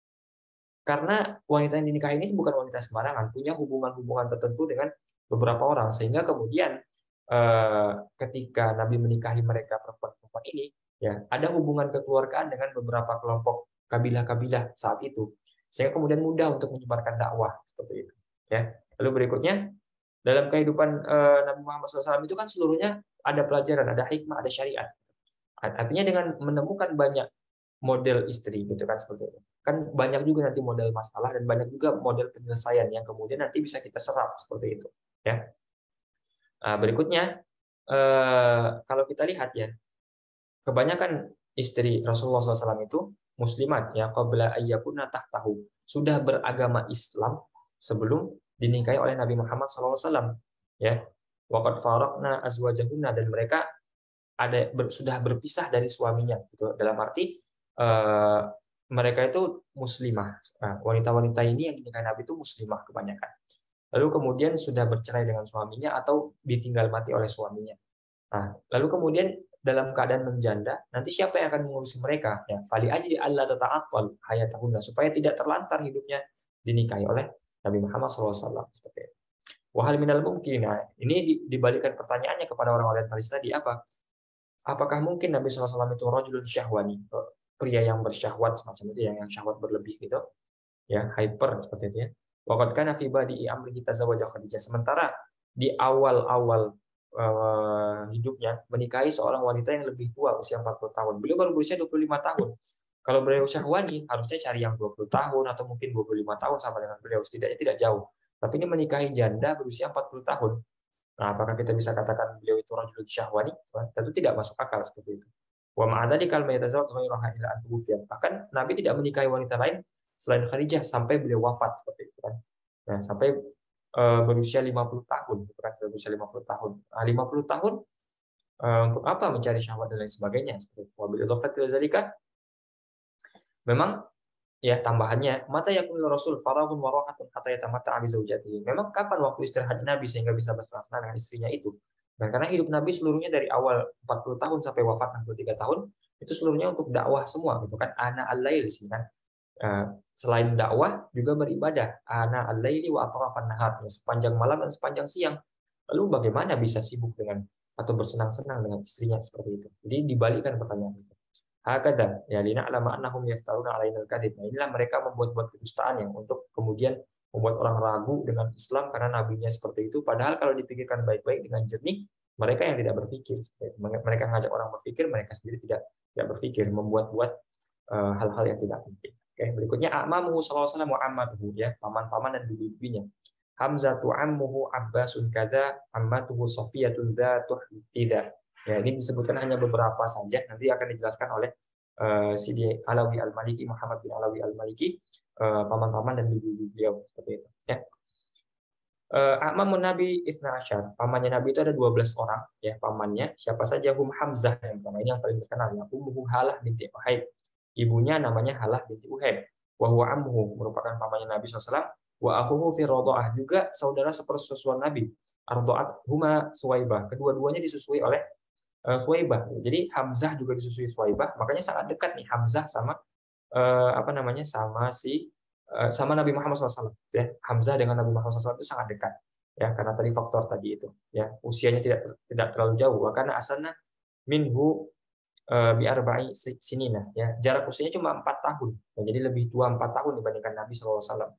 karena wanita yang dinikahi ini bukan wanita sembarangan, punya hubungan-hubungan tertentu dengan beberapa orang, sehingga kemudian eh, ketika Nabi menikahi mereka perempuan-perempuan ini, ya, ada hubungan kekeluargaan dengan beberapa kelompok kabilah-kabilah saat itu, sehingga kemudian mudah untuk menyebarkan dakwah seperti itu, ya. Lalu berikutnya, dalam kehidupan uh, Nabi Muhammad shallallahu alaihi wasallam itu kan seluruhnya ada pelajaran, ada hikmah, ada syariat. Artinya dengan menemukan banyak model istri, gitu kan, seperti itu. Kan banyak juga nanti model masalah dan banyak juga model penyelesaian yang kemudian nanti bisa kita serap seperti itu, ya. Nah, berikutnya, uh, kalau kita lihat, ya, kebanyakan istri Rasulullah shallallahu alaihi wasallam itu muslimat, ya, qabla ayyakuna tahtahu, sudah beragama Islam sebelum dinikahi oleh Nabi Muhammad shallallahu alaihi wasallam, ya. Waqad faraqna azwajahunna, dan mereka ada ber, sudah berpisah dari suaminya, gitu. Dalam arti uh, mereka itu muslimah. Nah, wanita-wanita ini yang dinikahi Nabi itu muslimah kebanyakan. Lalu kemudian sudah bercerai dengan suaminya atau ditinggal mati oleh suaminya. Nah, lalu kemudian dalam keadaan menjanda, nanti siapa yang akan mengurusi mereka? Ya, fali ajri alla tata'attal hayatahunna, supaya tidak terlantar hidupnya, dinikahi oleh Nabi Muhammad shallallahu alaihi wasallam, seperti itu. Wahal minal mungkin. Nah, ini dibalikan pertanyaannya kepada orang orientalis tadi apa? Apakah mungkin Nabi shallallahu alaihi wasallam itu rajulun syahwani, pria yang bersyahwat semacam itu, yang yang syahwat berlebih gitu, ya, hyper seperti itu ya. Waqad kana fi badi'i amrihi tazawwaja Khadijah. Sementara di awal-awal uh, hidupnya menikahi seorang wanita yang lebih tua usia empat puluh tahun. Beliau baru berusia dua puluh lima tahun. Kalau beliau syahwani harusnya cari yang dua puluh tahun atau mungkin dua puluh lima tahun sama dengan beliau, setidaknya tidak jauh. Tapi ini menikahi janda berusia empat puluh tahun. Nah, apakah kita bisa katakan beliau itu rajulun syahwani? Tentu tidak masuk akal seperti itu. Wa ma'adadi kal mayatazawwaj ghairaha ila an tuwfiyat. Bahkan Nabi tidak menikahi wanita lain selain Khadijah sampai beliau wafat seperti itu kan. Nah, sampai uh, berusia lima puluh tahun, gitu kan, berusia lima puluh tahun. Nah, lima puluh tahun uh, untuk apa mencari syahwat dan lain sebagainya seperti itu. Wa bil idhafati dzalika memang ya tambahannya mata yakunul rasul faraghun wa rahatun hatta yatamatta'a bi zaujatihi. Memang kapan waktu istirahat Nabi sehingga bisa bersenang-senang dengan istrinya itu? Dan karena hidup Nabi seluruhnya dari awal empat puluh tahun sampai wafat enam puluh tiga tahun itu seluruhnya untuk dakwah semua gitu kan. Ana al-lail sih kan. Selain dakwah juga beribadah. Ana al-laili wa atrafan nahar, sepanjang malam dan sepanjang siang. Lalu bagaimana bisa sibuk dengan atau bersenang-senang dengan istrinya seperti itu? Jadi dibalikkan pertanyaan itu. Hakada ya lina alama annahum yaftaruna alaina al-kadhib. Nah, inilah mereka membuat-buat kedustaan yang untuk kemudian membuat orang ragu dengan Islam karena nabinya seperti itu. Padahal kalau dipikirkan baik-baik dengan jernih, mereka yang tidak berpikir. Mereka ngajak orang berpikir, mereka sendiri tidak tidak berpikir, membuat-buat uh, hal-hal yang tidak penting. Oke, berikutnya a'mamuhu sallallahu alaihi wasallam wa ammatuhu ya, paman-paman dan bibi-bibinya. Hamzatu ammuhu Abbasun kadza, ammatuhu Safiyatun dzatuh tidak. Ya, ini disebutkan hanya beberapa saja, nanti akan dijelaskan oleh uh, Sidi Alawi Al-Maliki, Muhammad bin Alawi Al-Maliki, uh, paman-paman dan bibi beliau seperti itu. Ya. Uh, Amamun Nabi Isna Asyar, pamannya Nabi itu ada dua belas orang, ya pamannya. Siapa saja? Hum Hamzah yang pertama, ini yang paling terkenal ya. Ummuhu Halah binti Uhaib. Ibunya namanya Halah binti Uhaib. Wa huwa ammuhu, merupakan pamannya Nabi shallallahu alaihi wasallam. Wa akhuhu fi radha'ah, juga saudara sepersusuan Nabi. Arda'at huma Suwaibah. Kedua-duanya disusui oleh Suwaibah. Jadi Hamzah juga disusui Suwaibah, makanya sangat dekat nih Hamzah sama uh, apa namanya sama si uh, sama Nabi Muhammad shallallahu alaihi wasallam. Ya, Hamzah dengan Nabi Muhammad shallallahu alaihi wasallam itu sangat dekat. Ya, karena tadi faktor tadi itu. Ya, usianya tidak tidak terlalu jauh. Karena asalnya minhu uh, bi arba'i sinina. Ya, jarak usianya cuma empat tahun. Ya, jadi lebih tua empat tahun dibandingkan Nabi shallallahu alaihi wasallam.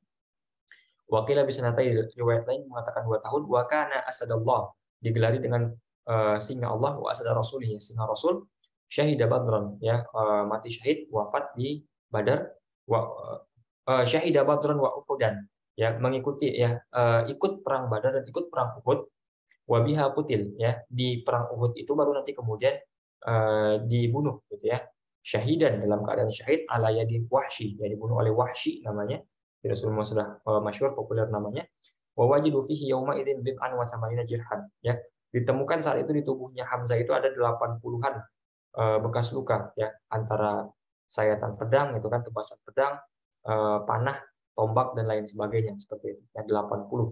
Wakil bisa natai riwayat lain mengatakan dua tahun. Wa kana asadallah, digelari dengan Uh, singa Allah wa asada rasulih, singa Rasul syahida badran ya, uh, mati syahid wafat di Badar wa uh, syahida badran wa uhudan ya, mengikuti ya uh, ikut perang Badar dan ikut perang Uhud. Wa biha qutil ya, di perang Uhud itu baru nanti kemudian uh, dibunuh gitu ya, syahidan dalam keadaan syahid ala yadi Wahsy, ya dibunuh oleh Wahsy namanya, Rasulullah sudah uh, masyhur populer namanya. Wa wajidu fihi yauma idzin bid'an wa samanina jirhan ya, ditemukan saat itu di tubuhnya Hamzah itu ada delapan puluhan uh, bekas luka ya, antara sayatan pedang itu kan, tebasan pedang, uh, panah, tombak dan lain sebagainya seperti itu ya, delapan puluh.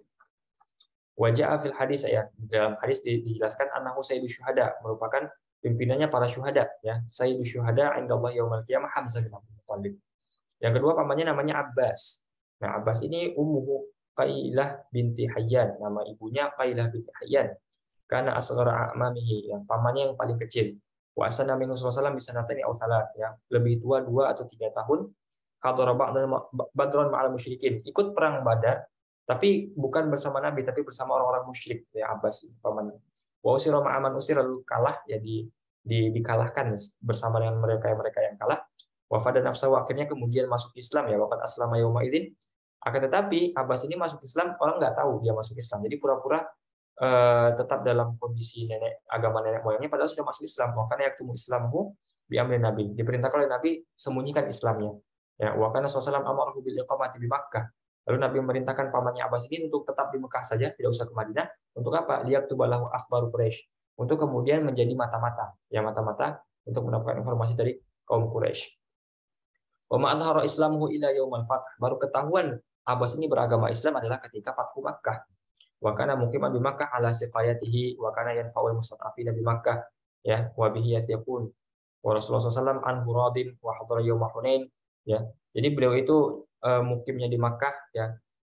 Wajah fil hadis ya, dalam hadis dijelaskan annahu sayyidu syuhada, merupakan pimpinannya para syuhada ya, sayyidu syuhada indallah yaumil qiyamah Hamzah bin Abdul Thalib. Yang kedua pamannya namanya Abbas. Nah, Abbas ini ummuhu Qailah binti Hayyan, nama ibunya Qailah binti Hayyan. Karena asghara a'mamihi, yang pamannya yang paling kecil. Wa asana minhu sallallahu alaihi wasallam bisanatani aw salat, ya, lebih tua dua atau tiga tahun. Hadara badran ma'al musyrikin, ikut perang Badar, tapi bukan bersama Nabi, tapi bersama orang-orang musyrik ya, Abbas pamannya. Wa usira ma'aman usir, lalu kalah ya, di, di dikalahkan bersama dengan mereka yang mereka yang kalah. Wa fada nafsahu, akhirnya kemudian masuk Islam ya, waqad aslama yauma idzin. Akan tetapi Abbas ini masuk Islam, orang nggak tahu dia masuk Islam. Jadi pura-pura Uh, tetap dalam kondisi nenek agama nenek moyangnya, padahal sudah masuk Islam. Makanya yaktumu Islamhu bi amri Nabi, diperintahkan oleh Nabi sembunyikan Islamnya. Ya, wa kana sallallahu amarahu bil iqamati bi Makkah. Lalu Nabi memerintahkan pamannya Abbas ini untuk tetap di Mekah saja, tidak usah ke Madinah. Untuk apa? Liyaktubalahu akhbaru Quraisy. Untuk kemudian menjadi mata-mata, ya mata-mata untuk mendapatkan informasi dari kaum Quraisy. Wa ma azhara islamuhu ila yaumal fath. Baru ketahuan Abbas ini beragama Islam adalah ketika Fathu Makkah. Wa kana muqiman bi Makkah ala siqayatihi wa kana yanfa'ul mustad'afina bi Makkah ya, wa bihi yathqun wa Rasulullah sallallahu alaihi wasallam an huradin wa hadara yaum Hunain ya. Jadi beliau itu uh, mukimnya di Makkah ya,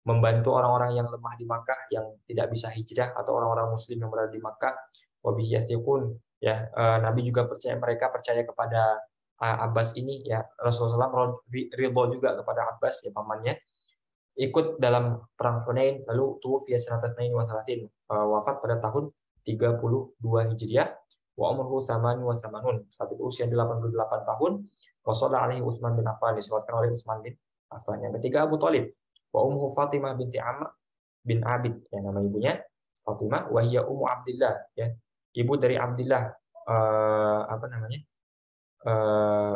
membantu orang-orang yang lemah di Makkah yang tidak bisa hijrah atau orang-orang muslim yang berada di Makkah. Wa bihi yathiqun, ya, eh, Nabi juga percaya, mereka percaya kepada eh, Abbas ini, ya. Rasulullah shallallahu alaihi wasallam ridho juga kepada Abbas, ya, pamannya, ikut dalam perang Hunain, lalu tuwfiya sanata tsnain wa salasin, eh, wafat pada tahun tiga puluh dua Hijriah, wa umruhu tsaman wa tsamanun, saat itu usia delapan puluh delapan tahun. Wa shalla alaihi Utsman bin Affan, disolatkan oleh Utsman bin Affan. Yang ketiga Abu Thalib, wa ummuhu Fatimah binti Amr bin Abid, ya, nama ibunya Fatimah, wa hiya ummu Abdillah, ya, ibu dari Abdillah, eh, apa namanya, eh,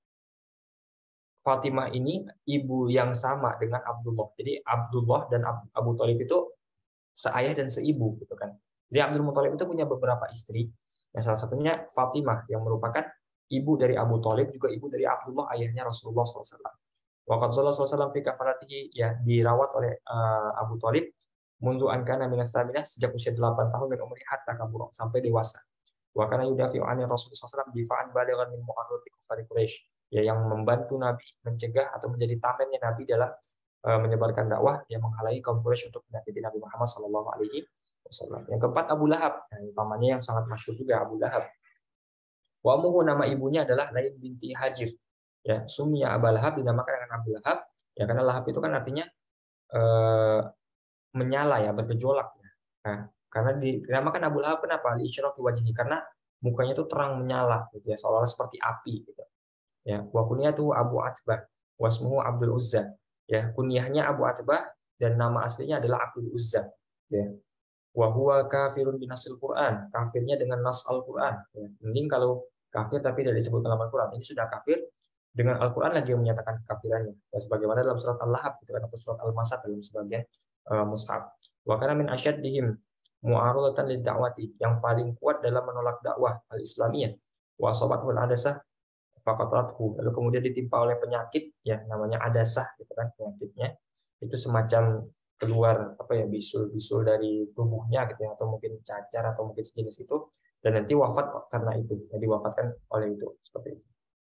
Fatimah ini ibu yang sama dengan Abdullah. Jadi Abdullah dan Abu Thalib itu seayah dan seibu, gitu kan. Jadi Abdul Muthalib itu punya beberapa istri. Yang salah satunya Fatimah yang merupakan ibu dari Abu Thalib, juga ibu dari Abdullah, ayahnya Rasulullah shallallahu alaihi wasallam. Waqad sallallahu alaihi wasallam fi kafalatihi, ya, dirawat oleh uh, Abu Thalib mundu an kana minas saminah, sejak usia delapan tahun, dan umri hatta kabur, sampai dewasa. Wa kana yudafi'u an Rasulullah sallallahu alaihi wasallam difa'an balighan min mu'arrati kufari Quraisy, ya, yang membantu Nabi mencegah atau menjadi tamennya Nabi dalam uh, menyebarkan dakwah yang menghalangi kaum Quraisy untuk menyakiti Nabi Muhammad sallallahu alaihi wasallam. Yang keempat Abu Lahab, nah, pamannya yang sangat masyhur juga, Abu Lahab. Wa ummuhu, nama ibunya adalah Lain binti Hajir, ya, Sumya Abu Lahab, dinamakan dengan Abu Lahab, ya, karena lahab itu kan artinya eh, menyala, ya, bergejolak, ya. Nah, karena dinamakan Abu Lahab kenapa? Li isyraqi wajhi, karena mukanya itu terang menyala, gitu, ya, seolah-olah seperti api, gitu. Ya, wa kunyatu Abu Atbah, wasmuhu Abdul Uzza, ya, kunyahnya Abu Atbah dan nama aslinya adalah Abdul Uzza, ya. Wa huwa kafirun binasil Quran, kafirnya dengan nas Al-Quran, ya. Mending kalau kafir tapi tidak disebut dalam Al-Quran, ini sudah kafir dengan Al-Quran lagi yang menyatakan kekafirannya, ya, sebagaimana dalam surat Al-Lahab, gitu kan, atau surat Al-Masad dalam sebagian uh, mushaf. Wa kana min asyaddihim mu'aradatan lid-da'wati, yang paling kuat dalam menolak dakwah al-islamiyah. Wa asabathu al-adasah faqatarathu, lalu kemudian ditimpa oleh penyakit, ya, namanya adasah, gitu kan, penyakitnya itu semacam keluar apa ya, bisul-bisul dari tubuhnya, gitu ya, atau mungkin cacar atau mungkin sejenis itu, dan nanti wafat karena itu, jadi wafatkan oleh itu, seperti itu,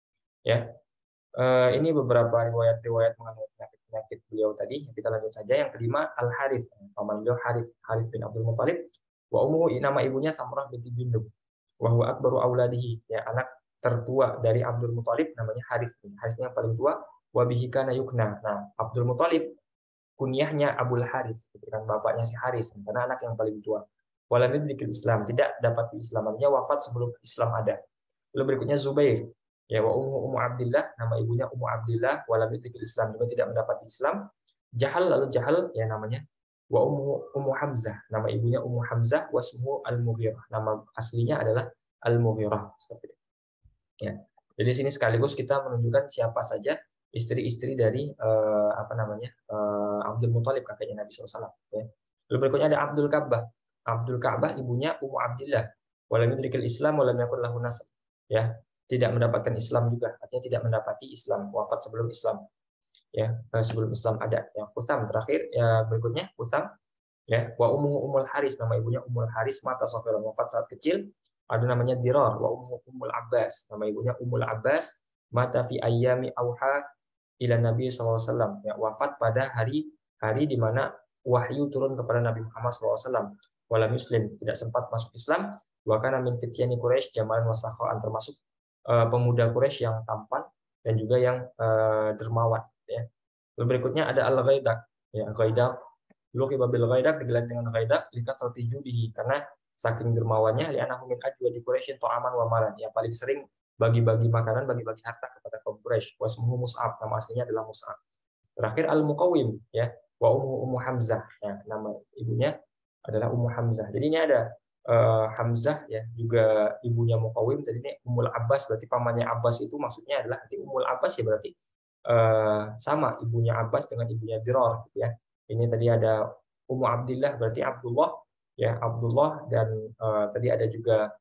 ya. Uh, ini beberapa riwayat-riwayat mengenai penyakit-penyakit beliau tadi. Kita lanjut saja. Yang kelima Al Harith, paman beliau Harith, Harith bin Abdul Muthalib. Wa ummuhu, nama ibunya Samrah binti Jundub. Wa huwa akbaru auladihi, ya, anak tertua dari Abdul Muthalib, namanya Harith. Harith yang paling tua. Wa bihi kana yukna. Nah, Abdul Muthalib kunyahnya Abul Harith, kan, bapaknya si Harith, karena anak yang paling tua. Walam yudrikil Islam, tidak dapat Islam, artinya wafat sebelum Islam ada. Lalu berikutnya Zubair, ya, wa ummu ummu Abdillah, nama ibunya Ummu Abdillah, walam yudrikil Islam, juga tidak mendapat Islam. Jahal, lalu Jahal, ya, namanya. Wa ummu ummu Hamzah, nama ibunya Ummu Hamzah, wasmuhu Al-Mughirah, nama aslinya adalah Al-Mughirah, seperti itu. Ya. Jadi sini sekaligus kita menunjukkan siapa saja istri-istri dari uh, apa namanya uh, Abdul Muthalib, kakeknya Nabi shallallahu alaihi wasallam. Ya. Lalu berikutnya ada Abdul Ka'bah. Abdul Ka'bah ibunya Ummu Abdillah. Walam yudrikil Islam walam yakul lahu nasab. Ya, tidak mendapatkan Islam juga, artinya tidak mendapati Islam, wafat sebelum Islam. Ya, sebelum Islam ada. Yang Kusam terakhir, ya, berikutnya Kusam, ya. Wa ummu Ummul Haris, nama ibunya Ummul Haris, mata safiran, wafat saat kecil. Ada namanya Dirar. Wa ummu Ummul Abbas, nama ibunya Ummul Abbas, mata fi ayyami auha ila Nabi shallallahu alaihi wasallam, ya, wafat pada hari hari di mana wahyu turun kepada Nabi Muhammad shallallahu alaihi wasallam. Wala muslim, tidak sempat masuk Islam. Wa kana min fityani Quraisy jamalan wa sakhaan, termasuk uh, pemuda Quraisy yang tampan dan juga yang uh, dermawan, ya. Lalu berikutnya ada Al-Ghaidak, ya, Ghaidak. Luqiba bil Ghaidak, digelar dengan Ghaidak lika strategihi, karena saking dermawannya, li anahu min ajwadi Quraisyin ta'aman wa malan, yang paling sering bagi-bagi makanan, bagi-bagi harta kepada kaum Quraisy. Wasmuhu Mus'ab, nama aslinya adalah Mus'ab. Terakhir Al-Muqawwim, ya, wa ummu Ummu Hamzah, ya, nama ibunya adalah Ummu Hamzah. Jadi ini ada uh, Hamzah, ya, juga ibunya Muqawwim. Tadi ini Ummul Abbas, berarti pamannya Abbas itu maksudnya adalah nanti Ummul Abbas, ya, berarti uh, sama ibunya Abbas dengan ibunya Dirar, gitu, ya. Ini tadi ada Ummu Abdillah, berarti Abdullah, ya, Abdullah, dan uh, tadi ada juga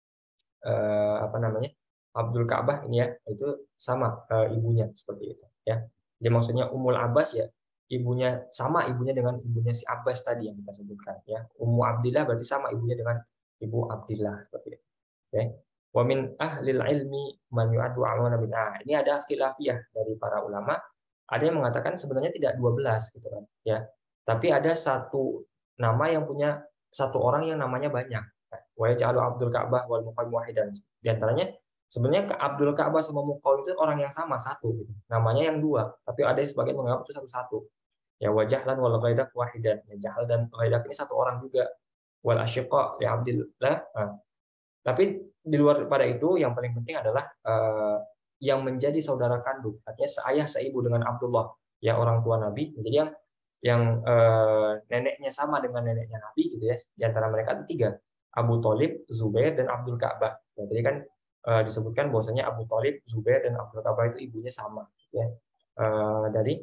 uh, apa namanya Abdul Ka'bah, ini, ya, itu sama uh, ibunya, seperti itu, ya. Jadi maksudnya Ummul Abbas, ya, ibunya sama ibunya dengan ibunya si Abbas tadi yang kita sebutkan, ya. Ummu Abdillah berarti sama ibunya dengan ibu Abdillah, seperti itu. Oke. Wa min ahlil ilmi man yu'addu awana bin. Nah, ini ada khilafiyah dari para ulama. Ada yang mengatakan sebenarnya tidak dua belas, gitu kan, ya. Tapi ada satu nama yang punya satu orang yang namanya banyak. Wa yaj'alu Abdul Ka'bah wal Muqawwim wahidan. Di antaranya sebenarnya Abdul Ka'bah sama Muqawwim itu orang yang sama, satu gitu. Namanya yang dua, tapi ada sebagian menganggap itu satu-satu. Ya wajahlan wal ghaidak wahidan. Ya jahal dan ghaidak ini satu orang juga. Wal asyiqa li Abdillah. Nah, tapi di luar daripada itu yang paling penting adalah uh, yang menjadi saudara kandung, artinya seayah seibu dengan Abdullah, ya orang tua Nabi. Jadi yang yang uh, neneknya sama dengan neneknya Nabi gitu ya. Di antara mereka ada tiga, Abu Thalib, Zubair dan Abdul Ka'bah. Ya, jadi kan uh, disebutkan bahwasanya Abu Thalib, Zubair dan Abdul Ka'bah itu ibunya sama gitu ya. Uh, dari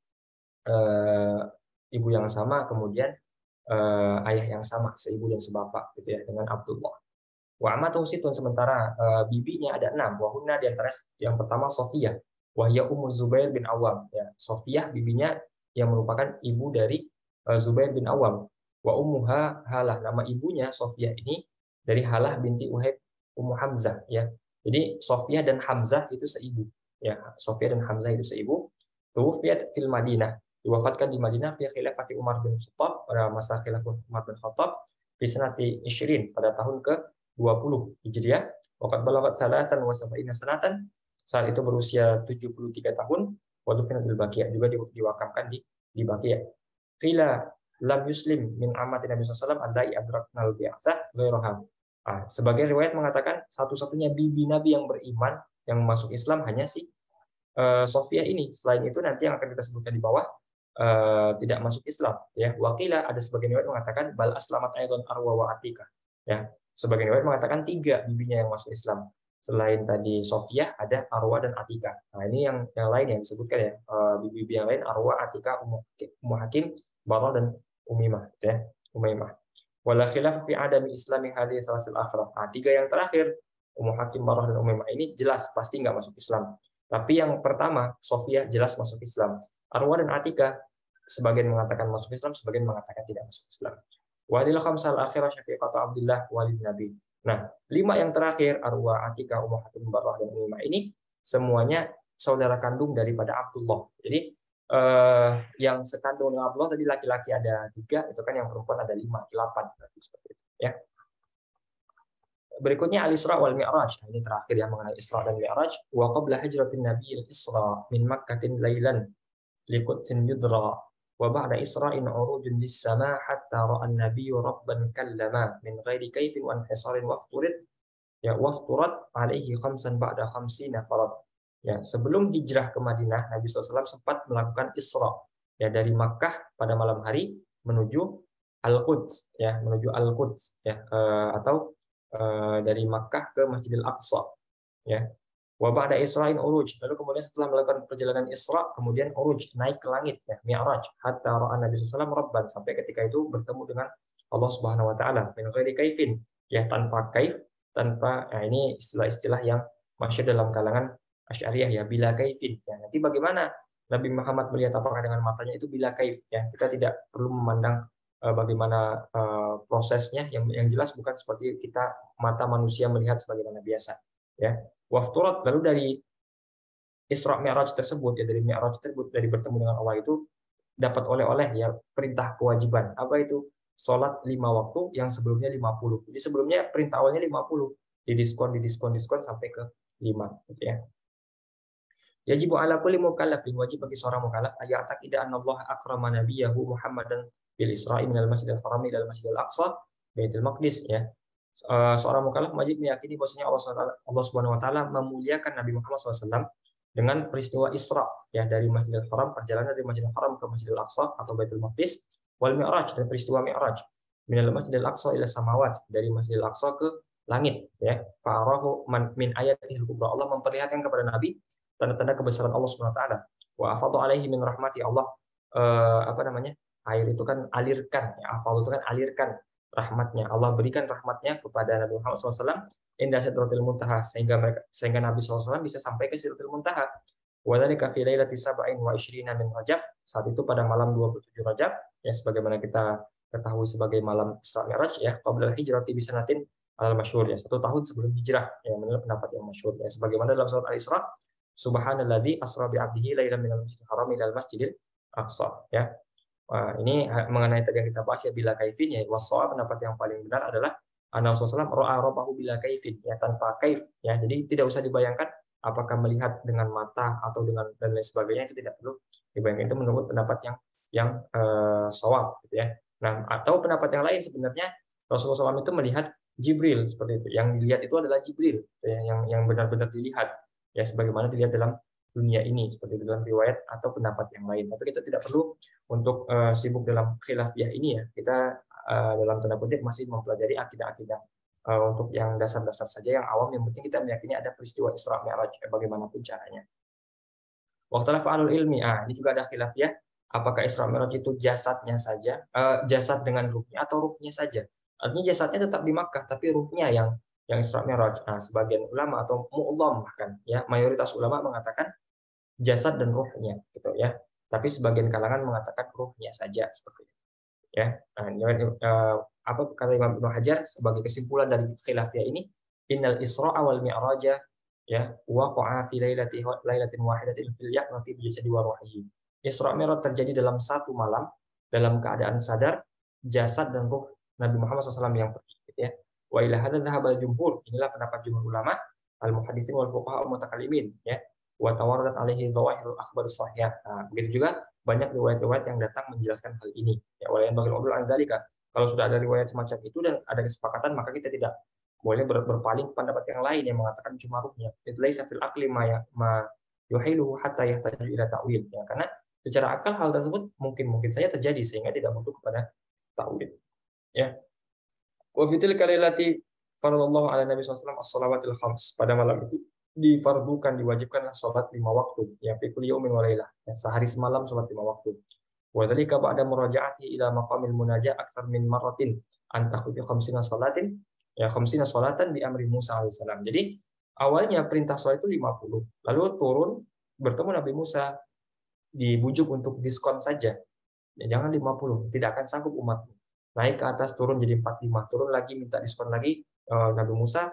uh, ibu yang sama, kemudian uh, ayah yang sama, seibu dan sebapak gitu ya dengan Abdullah. Wa amatun situn, sementara uh, bibinya ada enam. Wahuna di antara yang pertama Sofiyah, wahya Ummu Zubair bin Awam. Ya, Sofiyah bibinya yang merupakan ibu dari uh, Zubair bin Awam. Wa ummuha Halah, nama ibunya Sofiyah ini dari Halah binti Uhaib Ummu Hamzah. Ya, jadi Sofiyah dan Hamzah itu seibu. Ya, Sofiyah dan Hamzah itu seibu. Tuwfiyat fil Madinah, diwafatkan di Madinah fi khilafati Umar bin Khattab, pada masa khilafah Umar bin Khattab, fi sanati isyirin, pada tahun ke dua puluh Hijriah. Waqad balagat salasan wa sab'ina sanatan, saat itu berusia tujuh puluh tiga tahun. Wa dufina bil Baqiyah, juga diwakamkan di di Baqiyah. Qila lam yuslim min amati Nabi sallallahu alaihi wasallam allai adraknal bi'tsah ghairaha. Ah, sebagai riwayat mengatakan satu-satunya bibi Nabi yang beriman yang masuk Islam hanya si uh, Sofiyah ini. Selain itu nanti yang akan kita sebutkan di bawah uh, tidak masuk Islam. Ya, wakila ada sebagian riwayat mengatakan bal aslamat aidan Arwa wa Atika. Ya, sebagian riwayat mengatakan tiga bibinya yang masuk Islam. Selain tadi Sofiyah, ada Arwa dan Atika. Nah, ini yang yang lain yang disebutkan ya. Bibi-bibi yang lain Arwa, Atika, Ummu Hakim, Barah dan Umimah, ya. Umaimah. Wala khilaf fi adami islami hadhihi salasil akhrah. Nah, tiga yang terakhir, Ummu Hakim, Barah dan Umimah ini jelas pasti nggak masuk Islam. Tapi yang pertama, Sofiyah jelas masuk Islam. Arwa dan Atika sebagian mengatakan masuk Islam, sebagian mengatakan tidak masuk Islam. Walil khamsal akhirah syafiqatu Abdullah walid Nabi. Nah, lima yang terakhir Arwa, Atika, Ummu Hakim, Barah dan Umimah ini semuanya saudara kandung daripada Abdullah. Jadi eh, yang sekandung dengan Abdullah tadi laki-laki ada tiga, itu kan yang perempuan ada lima, delapan seperti itu. Ya. Berikutnya Al-Isra wal Mi'raj. Nah, ini terakhir yang mengenai Isra dan Mi'raj. Wa qabla hijratin Nabi al-Isra min Makkatin lailan liqudsin yudra. Wa ba'da Isra'in urujun lis-sama hatta ra'a an-nabiyyu rabban kallama min ghairi kaifin wa inhisarin wafturid ya wafturat alaihi khamsan ba'da khamsina farad. Ya, sebelum hijrah ke Madinah, Nabi shallallahu alaihi wasallam sempat melakukan Isra ya dari Makkah pada malam hari menuju Al-Quds ya, menuju Al-Quds ya, uh, atau uh, dari Makkah ke Masjidil Aqsa ya. Wa ba'da Isra'in uruj, lalu kemudian setelah melakukan perjalanan Isra, kemudian uruj, naik ke langit ya, Mi'raj, hatta ra'a Nabi sallallahu alaihi wasallam rabban, sampai ketika itu bertemu dengan Allah Subhanahu wa taala min ghairi kaifin ya, tanpa kaif, tanpa ya, ini istilah-istilah yang masyhur dalam kalangan Asy'ariyah ya, bila kaifin ya. Nanti bagaimana Nabi Muhammad melihat apakah dengan matanya itu bila kaif ya, kita tidak perlu memandang uh, bagaimana uh, prosesnya, yang yang jelas bukan seperti kita mata manusia melihat sebagaimana biasa ya. Wafturat, lalu dari Isra Mi'raj tersebut ya, dari Mi'raj tersebut, dari bertemu dengan Allah itu dapat oleh-oleh ya, perintah kewajiban. Apa itu? Salat lima waktu yang sebelumnya lima puluh. Jadi sebelumnya perintah awalnya lima puluh, didiskon didiskon diskon sampai ke lima gitu ya. Yajibu ala kulli mukallafin, wajib bagi seorang mukallaf ayat taqida anna Allah akrama nabiyahu Muhammadan bil Isra'i minal Masjidil Haram ila Masjidil Aqsa Baitul Maqdis ya. Seorang mukallaf wajib meyakini bahwasanya Allah Subhanahu wa taala memuliakan Nabi Muhammad shallallahu alaihi wasallam dengan peristiwa Isra ya, dari Masjidil Haram, perjalanan dari Masjidil Haram ke Masjidil Aqsa atau Baitul Maqdis, wal Mi'raj, dan peristiwa Mi'raj minal Masjidil Aqsa ila samawat, dari Masjidil Aqsa ke langit ya. Fa'arahu min ayatil kubra, Allah memperlihatkan kepada Nabi tanda-tanda kebesaran Allah Subhanahu wa taala. Wa afadhu alaihi min rahmati, Allah eh, apa namanya? Air itu kan alirkan ya, afadhu itu kan alirkan rahmatnya, Allah berikan rahmatnya kepada Nabi Muhammad shallallahu alaihi wasallam inda sidratil muntaha, sehingga mereka, sehingga Nabi shallallahu alaihi wasallam bisa sampai ke sidratil muntaha. Wa dzalika fi lailati sab'in wa ishrina min Rajab, saat itu pada malam dua puluh tujuh Rajab ya, sebagaimana kita ketahui sebagai malam Isra Mi'raj ya, qabla hijrati bi sanatin al-masyhur ya, satu tahun sebelum hijrah ya, menurut pendapat yang masyhur ya, sebagaimana dalam surat Al-Isra, subhanalladzi asra bi 'abdihi lailan minal masjidil haram ilal masjidil aqsa ya. Wah, ini mengenai tadi yang kita bahas ya bila kaifin ya wassawa, pendapat yang paling benar adalah anna Rasulullah ra'a rabbahu bila kaifin ya tanpa kaif ya. Jadi tidak usah dibayangkan apakah melihat dengan mata atau dengan dan lain sebagainya, itu tidak perlu dibayangkan. Itu menurut pendapat yang yang uh, shawab gitu ya. Nah, atau pendapat yang lain sebenarnya Rasulullah shallallahu alaihi wasallam itu melihat Jibril seperti itu. Yang dilihat itu adalah Jibril ya, yang yang benar-benar dilihat ya sebagaimana dilihat dalam dunia ini seperti itu dalam riwayat atau pendapat yang lain. Tapi kita tidak perlu untuk uh, sibuk dalam khilafiyah ini ya. Kita uh, dalam tanda kutip masih mempelajari akidah-akidah uh, untuk yang dasar-dasar saja, yang awam. Yang penting kita meyakini ada peristiwa Isra Mi'raj eh, bagaimanapun caranya. Waqtala fa'alul ilmi, ah ini juga ada khilafiyah. Apakah Isra Mi'raj itu jasadnya saja, uh, jasad dengan ruhnya atau ruhnya saja? Artinya jasadnya tetap di Makkah, tapi ruhnya yang yang Isra Mi'raj. Nah, sebagian ulama atau mu'dham bahkan ya mayoritas ulama mengatakan jasad dan ruhnya gitu ya. Tapi sebagian kalangan mengatakan ruhnya saja seperti itu. Ya. Nah, uh, apa kata Imam Ibnu Hajar sebagai kesimpulan dari khilafiyah ini, innal Isra wal Mi'raj ya waqa'a fi lailati lailatin wahidatin fil yaqati bi jasadi wa ruhihi. Isra Mi'raj terjadi dalam satu malam dalam keadaan sadar, jasad dan ruh Nabi Muhammad shallallahu alaihi wasallam yang pergi gitu ya. Wa ila hadzal dhahabal jumhur, inilah pendapat jumhur ulama al-muhaddisin wal fuqaha al mutakallimin ya. Wa tawarradat alaihi zawahirul akhbar sahihah. Nah, begitu juga banyak riwayat-riwayat yang datang menjelaskan hal ini. Ya, walayan bagil udul an dzalika. Kalau sudah ada riwayat semacam itu dan ada kesepakatan, maka kita tidak boleh ber berpaling ke pendapat yang lain yang mengatakan cuma ruhnya. Laisa fil aqli ma ya ma yuhiluhu hatta yahtaju ila ta'wil. Ya, karena secara akal hal tersebut mungkin-mungkin saja terjadi sehingga tidak butuh kepada ta'wil. Ya. Wa fitil kalilati faradallahu ala nabi sallallahu alaihi wasallam as-salawatil khams. Pada malam itu difardukan, diwajibkanlah sholat lima waktu ya fi kulli yaumin wa lailah ya, sehari semalam sholat lima waktu. Wa dzalika ba'da murajaati ila maqamil munajah aktsar min marratin an takhudhu khamsina salatin ya khamsina salatan bi amri Musa alaihi salam. Jadi awalnya perintah sholat itu lima puluh, lalu turun bertemu Nabi Musa, dibujuk untuk diskon saja. Ya, jangan lima puluh, tidak akan sanggup umatmu. Naik ke atas, turun jadi empat puluh lima, turun lagi minta diskon lagi. uh, Nabi Musa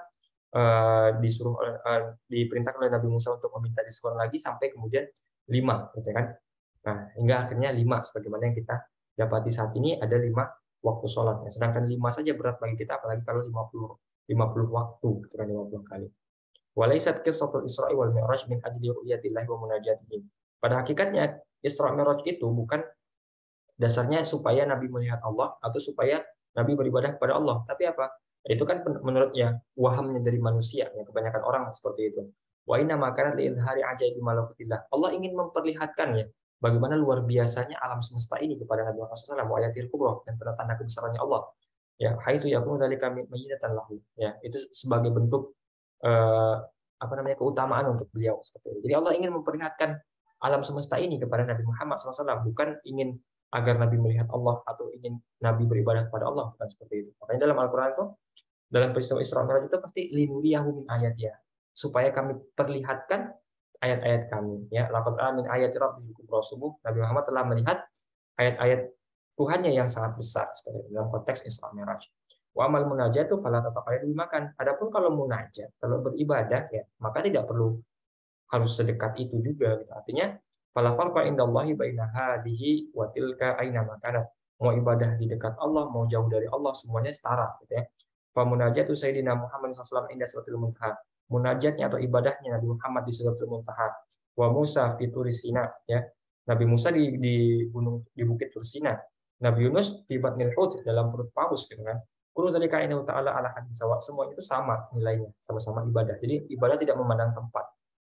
Uh, disuruh uh, diperintahkan oleh Nabi Musa untuk meminta diskon lagi sampai kemudian lima gitu kan. Nah, hingga akhirnya lima sebagaimana yang kita dapati saat ini ada lima waktu sholat. Ya, sedangkan lima saja berat bagi kita, apalagi kalau lima puluh lima puluh waktu gitu kan, lima puluh kali. Walaisat qissatul Isra'i wal Mi'raj min ajli ru'yatillahi wa munajatihi. Pada hakikatnya Isra Mi'raj itu bukan dasarnya supaya Nabi melihat Allah atau supaya Nabi beribadah kepada Allah, tapi apa? Itu kan menurutnya wahamnya dari manusia ya, kebanyakan orang seperti itu. Wa inna ma kana li izhari ajaibi malakutillah. Allah ingin memperlihatkan ya bagaimana luar biasanya alam semesta ini kepada Nabi Muhammad shallallahu alaihi wasallam, wa ayatil kubra, dan tanda-tanda kebesarannya Allah. Ya, haitsu yakunu dzalika mayyidatan lahu. Ya, itu sebagai bentuk eh, apa namanya keutamaan untuk beliau seperti itu. Jadi Allah ingin memperlihatkan alam semesta ini kepada Nabi Muhammad shallallahu alaihi wasallam, bukan ingin agar Nabi melihat Allah atau ingin Nabi beribadah kepada Allah, bukan seperti itu. Makanya dalam Al-Qur'an itu dalam peristiwa Isra Mi'raj itu pasti linuriyahu min ayatiha, supaya kami perlihatkan ayat-ayat kami ya. Laqad amin ayati rabbil kubra, subuh Nabi Muhammad telah melihat ayat-ayat Tuhannya yang sangat besar seperti dalam konteks Isra Mi'raj. Wa amal munajatu fala tataqayyadu bimakan. Adapun kalau munajat, kalau beribadah ya, maka tidak perlu harus sedekat itu juga gitu. Artinya fala farqa indallahi baina hadihi wa tilka aina makanat. Mau ibadah di dekat Allah, mau jauh dari Allah, semuanya setara gitu ya. Fa munajatu sayyidina Muhammad sallallahu alaihi wasallam inda Sidratil Muntaha. Munajatnya atau ibadahnya Nabi Muhammad di Sidratil Muntaha. Wa Musa fi Turisina ya. Nabi Musa di di gunung di bukit Tursina. Nabi Yunus fi batnil hut, dalam perut paus gitu kan. Kullu zalika innahu ta'ala ala hadis sawa. Semuanya itu sama nilainya, sama-sama ibadah. Jadi ibadah tidak memandang tempat.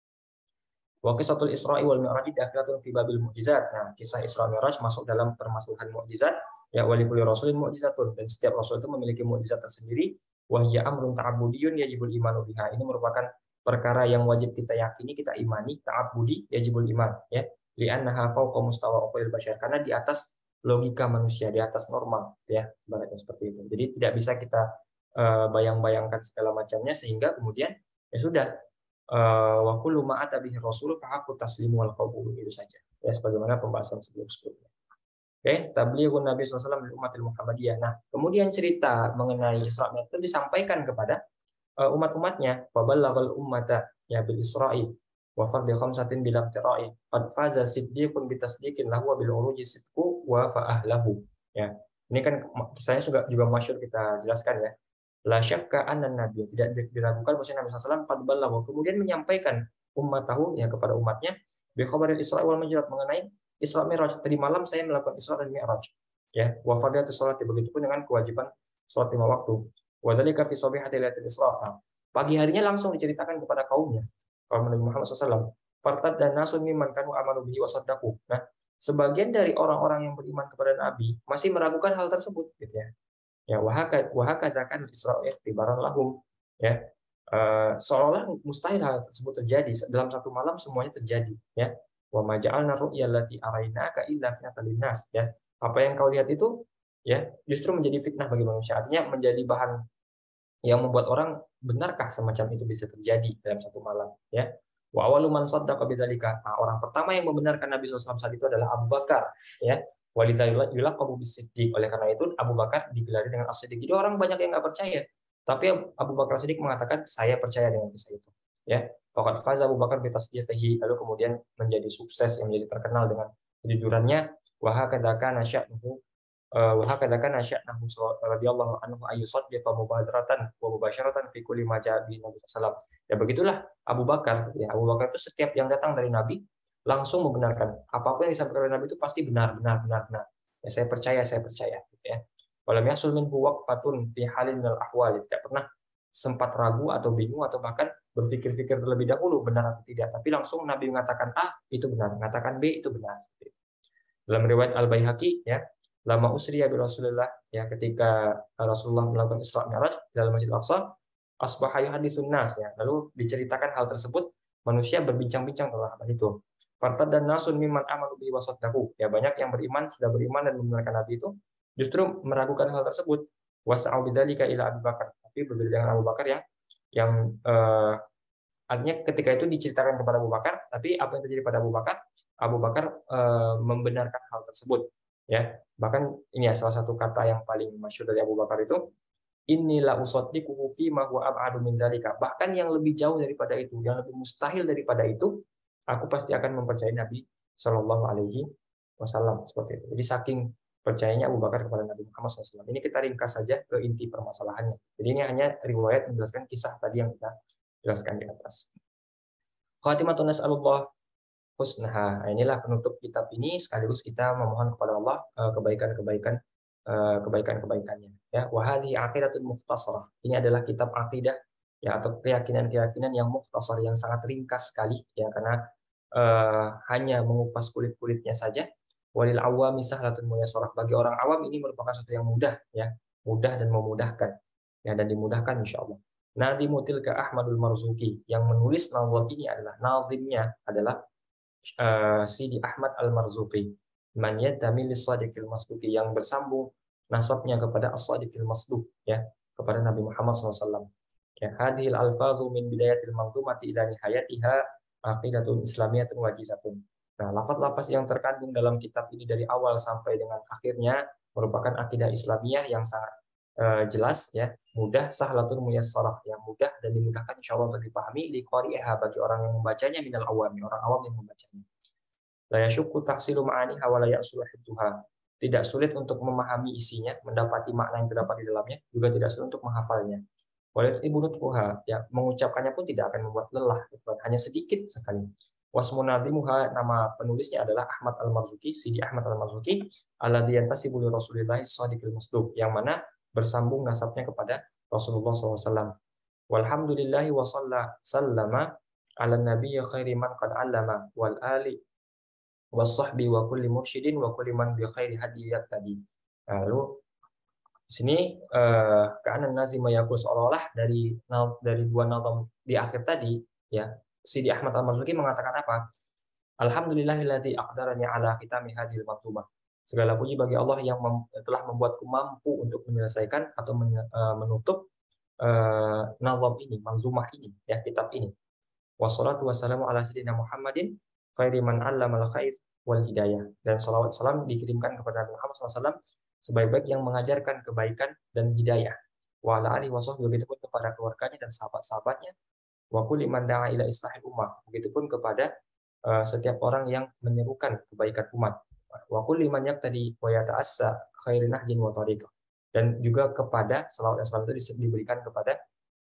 Wa qisatul Isra'i wal Mi'raj dakhilatun fi babil mu'jizat. Nah, kisah Isra Mi'raj masuk dalam permasalahan mukjizat. Ya, wali kulli rasulin mu'jizatun, dan setiap rasul itu memiliki mukjizat tersendiri. Wa hiya amrun ta'abbudiyun yajibul imanu biha. Ini merupakan perkara yang wajib kita yakini, kita imani, ta'abbudi yajibul iman ya. Li'annaha fawqa mustawa uqulil bashar, karena di atas logika manusia, di atas normal ya, ibaratnya seperti itu. Jadi tidak bisa kita uh, bayang-bayangkan segala macamnya sehingga kemudian ya sudah wa kullu ma ata bihi rasul fa haqqu taslimu wal qabul, itu saja ya, sebagaimana pembahasan sebelum-sebelumnya. Oke, tablighun Nabi sallallahu alaihi wasallam lil umatil Muhammadiyah. Nah, kemudian cerita mengenai Isra Mi'raj itu disampaikan kepada uh, umat-umatnya. Fa ballaghal ummata ya bil Isra'i. wa fardhi khamsatin bila tira'i qad faza siddiqun bitasdiqin lahu wa bil uruji sidqu wa fa'ahlahu. Ya. Ini kan kisahnya juga juga masyhur kita jelaskan ya. La syakka anna nabiy, tidak diragukan bahwa Nabi sallallahu alaihi wasallam qad ballagha, kemudian menyampaikan ummatahu ya kepada umatnya bi khabaril Isra wal Mi'raj, mengenai Isra Mi'raj. Tadi malam saya melakukan Isra dan Mi'raj. Ya, wa fardhiyatus salat, begitu pun dengan kewajiban salat lima waktu. Wa dzalika fi sabihati lailatul Isra. Nah, pagi harinya langsung diceritakan kepada kaumnya, kaum Nabi Muhammad sallallahu alaihi wasallam. Fartad dan nasun mimman kanu amanu bihi wa saddaqu. Nah, sebagian dari orang-orang yang beriman kepada Nabi masih meragukan hal tersebut gitu ya. Ya, wahaka wahakadza kan Isra ikhtibaran lahum, ya. Uh, seolah mustahil hal tersebut terjadi dalam satu malam, semuanya terjadi, ya. Wa ma ja'alna ru'ya allati arainaka illa fitnatan linnas, ya. Apa yang kau lihat itu, ya, justru menjadi fitnah bagi manusia, artinya menjadi bahan yang membuat orang, benarkah semacam itu bisa terjadi dalam satu malam, ya. Wa awalu man saddaqa bidzalika. Nah, orang pertama yang membenarkan Nabi sallallahu alaihi wasallam saat itu adalah Abu Bakar, ya. Walidayullah yulaqabu bisiddiq. Oleh karena itu Abu Bakar digelari dengan as-siddiq. Jadi orang banyak yang nggak percaya, tapi Abu Bakar Siddiq mengatakan saya percaya dengan kisah itu. Ya, faqad faza Abu Bakar bi tasdiqihi, lalu kemudian menjadi sukses, yang menjadi terkenal dengan kejujurannya. Wa hakadza kana sya'nuhu wa hakadza kana sya'nuhu radhiyallahu anhu ayyusaddiqa mubadaratan wa mubasyaratan fi kulli ma ja'a bi Nabi sallallahu alaihi wasallam. Ya begitulah Abu Bakar, ya. Abu Bakar itu setiap yang datang dari Nabi langsung membenarkan, apapun yang disampaikan oleh Nabi itu pasti benar, benar, benar, benar. Ya, saya percaya, saya percaya, gitu ya. Walam yasul minhu waqfatun fi halin minal ahwal, tidak pernah sempat ragu atau bingung atau bahkan berpikir-pikir terlebih dahulu benar atau tidak, tapi langsung Nabi mengatakan A itu benar, mengatakan B itu benar. Dalam riwayat Al-Baihaqi, ya, lama usriya bi Rasulillah, ya, ketika Rasulullah melakukan Isra Mi'raj dalam Masjid Al-Aqsa, asbaha yuhaditsun nas, ya, lalu diceritakan hal tersebut, manusia berbincang-bincang tentang hal itu. Fartad dan nasun mimman amanu bihi wa saddaqu. Ya, banyak yang beriman, sudah beriman dan membenarkan Nabi itu, justru meragukan hal tersebut. Wasa'u bidzalika ila Abu Bakar. Tapi berbeda dengan Abu Bakar ya, yang eh, artinya ketika itu diceritakan kepada Abu Bakar, tapi apa yang terjadi pada Abu Bakar? Abu Bakar eh, membenarkan hal tersebut. Ya, bahkan ini ya salah satu kata yang paling masyhur dari Abu Bakar itu, inilah usaddiquhu fi ma huwa ab'adu min dzalika. Bahkan yang lebih jauh daripada itu, yang lebih mustahil daripada itu, aku pasti akan mempercayai Nabi Shallallahu Alaihi Wasallam, seperti itu. Jadi saking percayanya Abu Bakar kepada Nabi Muhammad shallallahu alaihi wasallam. Ini kita ringkas saja ke inti permasalahannya. Jadi ini hanya riwayat menjelaskan kisah tadi yang kita jelaskan di atas. Khatimatun nas'alullah husnaha. Nah, inilah penutup kitab ini, sekaligus kita memohon kepada Allah kebaikan-kebaikan kebaikan-kebaikannya. Ya, wa hadhihi aqidatun mukhtasarah. Ini adalah kitab akidah, ya, atau keyakinan-keyakinan yang mukhtasar, yang sangat ringkas sekali, ya, karena uh, hanya mengupas kulit-kulitnya saja. Walil awami sahlatun muyassarah. Bagi orang awam ini merupakan sesuatu yang mudah, ya, mudah dan memudahkan, ya, dan dimudahkan insyaallah. Nadhimu tilka Ahmadul Marzuki, yang menulis nazam ini adalah, nazimnya adalah uh, Sidi Ahmad Al-Marzuki. Man yantami lis-sadiqil masduqi, yang bersambung nasabnya kepada as-sadiqil masduq, ya, kepada Nabi Muhammad shallallahu alaihi wasallam. Ya, hadhil alfazu min bidayatil manzumati ila nihayatiha aqidatun islamiyatun wajizatun. Nah, lafaz-lafaz yang terkandung dalam kitab ini dari awal sampai dengan akhirnya merupakan akidah Islamiyah yang sangat uh, jelas, ya, mudah, sahlatun muyassarah, yang mudah dan dimudahkan insyaallah untuk dipahami, liqari'iha, bagi orang yang membacanya, minal awami, orang awam yang membacanya. La yasyukku tahsilu ma'aniha wa la ya'sulu hifdzuha. Tidak sulit untuk memahami isinya, mendapati makna yang terdapat di dalamnya, juga tidak sulit untuk menghafalnya. Walau ibunutkuha, ya, mengucapkannya pun tidak akan membuat lelah, hanya sedikit sekali. Wasmunadimuha, nama penulisnya adalah Ahmad Al-Marzuki, Sidi Ahmad Al-Marzuki, alladzi yantasibu li Rasulillah shadiqil masduq, yang mana bersambung nasabnya kepada Rasulullah shallallahu alaihi wasallam. Walhamdulillahi wa sallama ala nabiyyi khairi man qad 'allama wal ali was-sahbi wa kulli mursyidin wa kulli man bi khairi hadiyat tadi. Lalu di sini uh, keanan nazim mayakul, seolah-olah dari dari dua nazam di akhir tadi, ya, Sidi Ahmad Al-Marzuki mengatakan apa? Alhamdulillahilladzi aqdarani ala khitami hadhil maktubah. Segala puji bagi Allah yang mem telah membuatku mampu untuk menyelesaikan atau men uh, menutup uh, nazam ini, manzumah ini, ya, kitab ini. Wassalatu wassalamu ala sayyidina Muhammadin khairi man 'allamal khair wal hidayah. Dan salawat salam dikirimkan kepada Nabi Muhammad shallallahu alaihi wasallam, sebaik-baik yang mengajarkan kebaikan dan hidayah. Wa ala alihi wasahbihi, begitu pun kepada keluarganya dan sahabat-sahabatnya. wa kulli man da'a ila islahil ummah. Begitupun kepada uh, setiap orang yang menyerukan kebaikan umat. Wa kulli man yaqtadi wa yata'assa khairin nahjin wa tariqah. Dan juga kepada selawat dan salam itu diberikan kepada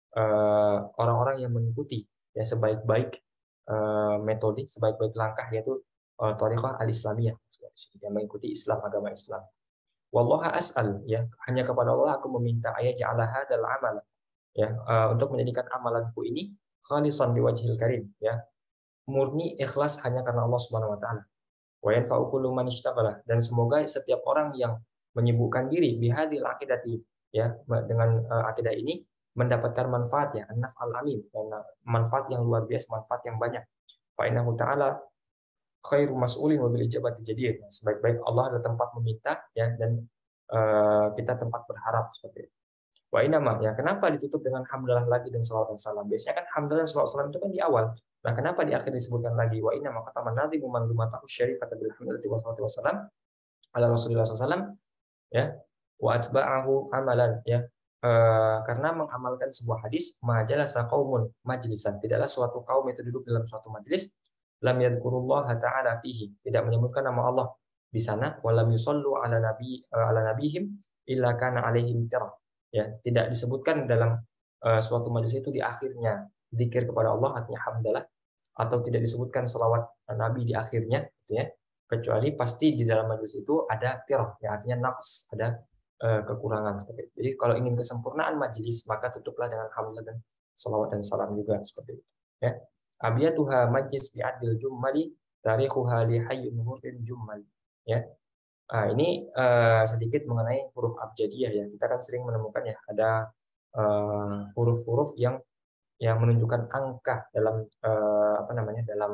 uh, orang-orang yang mengikuti ya sebaik-baik uh, metode, sebaik-baik langkah, yaitu uh, tariqah al-islamiyah, yang mengikuti Islam, agama Islam. Wallaha as'al, ya, hanya kepada Allah aku meminta ayat ja'ala hadzal amal, ya, uh, untuk menjadikan amalanku ini khalisan liwajhil karim, ya, murni ikhlas hanya karena Allah Subhanahu wa taala. Wa yanfa'u kullu man ishtaghala, dan semoga setiap orang yang menyibukkan diri bihadil akidati, ya, dengan uh, akidah ini mendapatkan manfaat, ya, an-naf al-amin, manfaat yang luar biasa, manfaat yang banyak. Fa innahu ta'ala khairu mas'ulin wa bil ijabati jadir. Sebaik-baik Allah adalah tempat meminta, ya, dan uh, kita tempat berharap, seperti itu. Wa inama, ya, kenapa ditutup dengan hamdalah lagi dan salawat dan salam? Biasanya kan hamdalah dan salawat salam itu kan di awal. Nah, kenapa di akhir disebutkan lagi? Wa inama kata manadhimu manzumatahu syarifata bil hamdalati wa salatu wassalam ala Rasulillah sallallahu alaihi wasallam, ya, wa atba'ahu amalan, ya, e, karena mengamalkan sebuah hadis, majalasa qaumun majlisan, tidaklah suatu kaum itu duduk dalam suatu majlis, lam yadhkurullaha ta'ala fihi, tidak menyebutkan nama Allah di sana, wa lam yusallu ala nabi ala nabihim illa kana alaihim tirah, ya, tidak disebutkan dalam uh, suatu majlis itu di akhirnya zikir kepada Allah, artinya hamdalah, atau tidak disebutkan selawat Nabi di akhirnya, gitu ya, kecuali pasti di dalam majlis itu ada tirah, ya, artinya naqs, ada uh, kekurangan, seperti itu. Jadi kalau ingin kesempurnaan majlis, maka tutuplah dengan hamdalah dan selawat dan salam juga, seperti itu, ya. Abiyatuha majlis bi'adil jummali tarikhuha li hayyun hurrin jummal, ya. Nah, ini uh, sedikit mengenai huruf abjadiyah, ya. Kita kan sering menemukan, ya, ada uh, huruf-huruf yang yang menunjukkan angka dalam uh, apa namanya dalam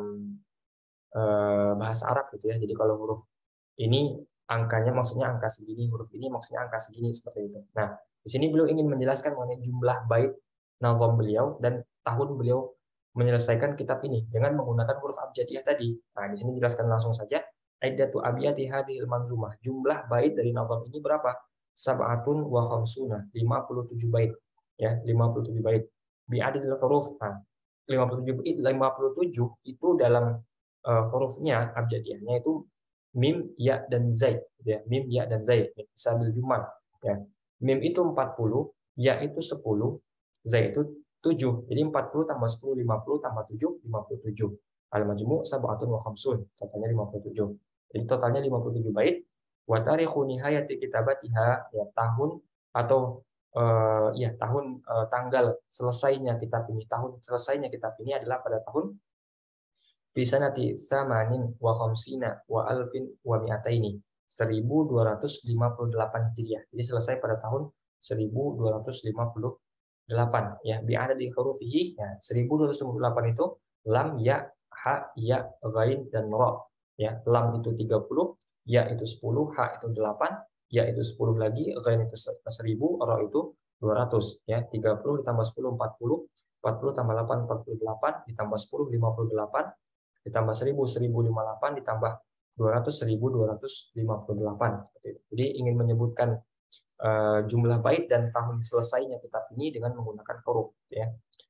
uh, bahasa Arab, gitu ya. Jadi kalau huruf ini angkanya maksudnya angka segini, huruf ini maksudnya angka segini, seperti itu. Nah, di sini beliau ingin menjelaskan mengenai jumlah bait nazam beliau dan tahun beliau menyelesaikan kitab ini dengan menggunakan huruf abjadiyah tadi. Nah, di sini jelaskan langsung saja. Aidatu abiyati hadhil manzumah. Jumlah bait dari nazam ini berapa? Sab'atun wa khamsuna, lima puluh tujuh bait. Ya, lima puluh tujuh bait. Bi'adadil huruf. Nah, lima puluh tujuh bait, lima puluh tujuh itu dalam uh, hurufnya abjadiyahnya itu mim, ya, dan zai, ya. Mim, ya, dan zai, sabil jumal, ya. Mim itu empat puluh, ya itu sepuluh, zai itu tujuh. Jadi empat puluh tambah sepuluh, lima puluh, tambah tujuh, lima puluh tujuh. Al-majmu' sab'atun wa khamsun, totalnya lima puluh tujuh. Jadi totalnya lima puluh tujuh bait. Wa tarikhu nihayati kitabatiha, ya, tahun atau uh, ya tahun uh, tanggal selesainya kitab ini, tahun selesainya kitab ini adalah pada tahun bisanati samanin wa khamsina wa alfin wa mi'ataini, seribu dua ratus lima puluh delapan Hijriah. Jadi selesai pada tahun seribu dua ratus lima puluh delapan, ya. Bi'ada di hurufihi, ya, seribu dua ratus lima puluh delapan itu lam, ya, ha, ya, ghain, dan ra, ya. Lam itu tiga puluh, ya itu sepuluh, ha itu delapan, ya itu sepuluh lagi, ghain itu seribu, ra itu dua ratus, ya. tiga puluh ditambah sepuluh, empat puluh, empat puluh tambah delapan, empat puluh delapan, ditambah sepuluh, lima puluh delapan, ditambah seribu, seribu lima puluh delapan, ditambah dua ratus, seribu dua ratus lima puluh delapan, seperti itu. Jadi ingin menyebutkan uh, jumlah bait dan tahun selesainya kitab ini dengan menggunakan huruf, ya.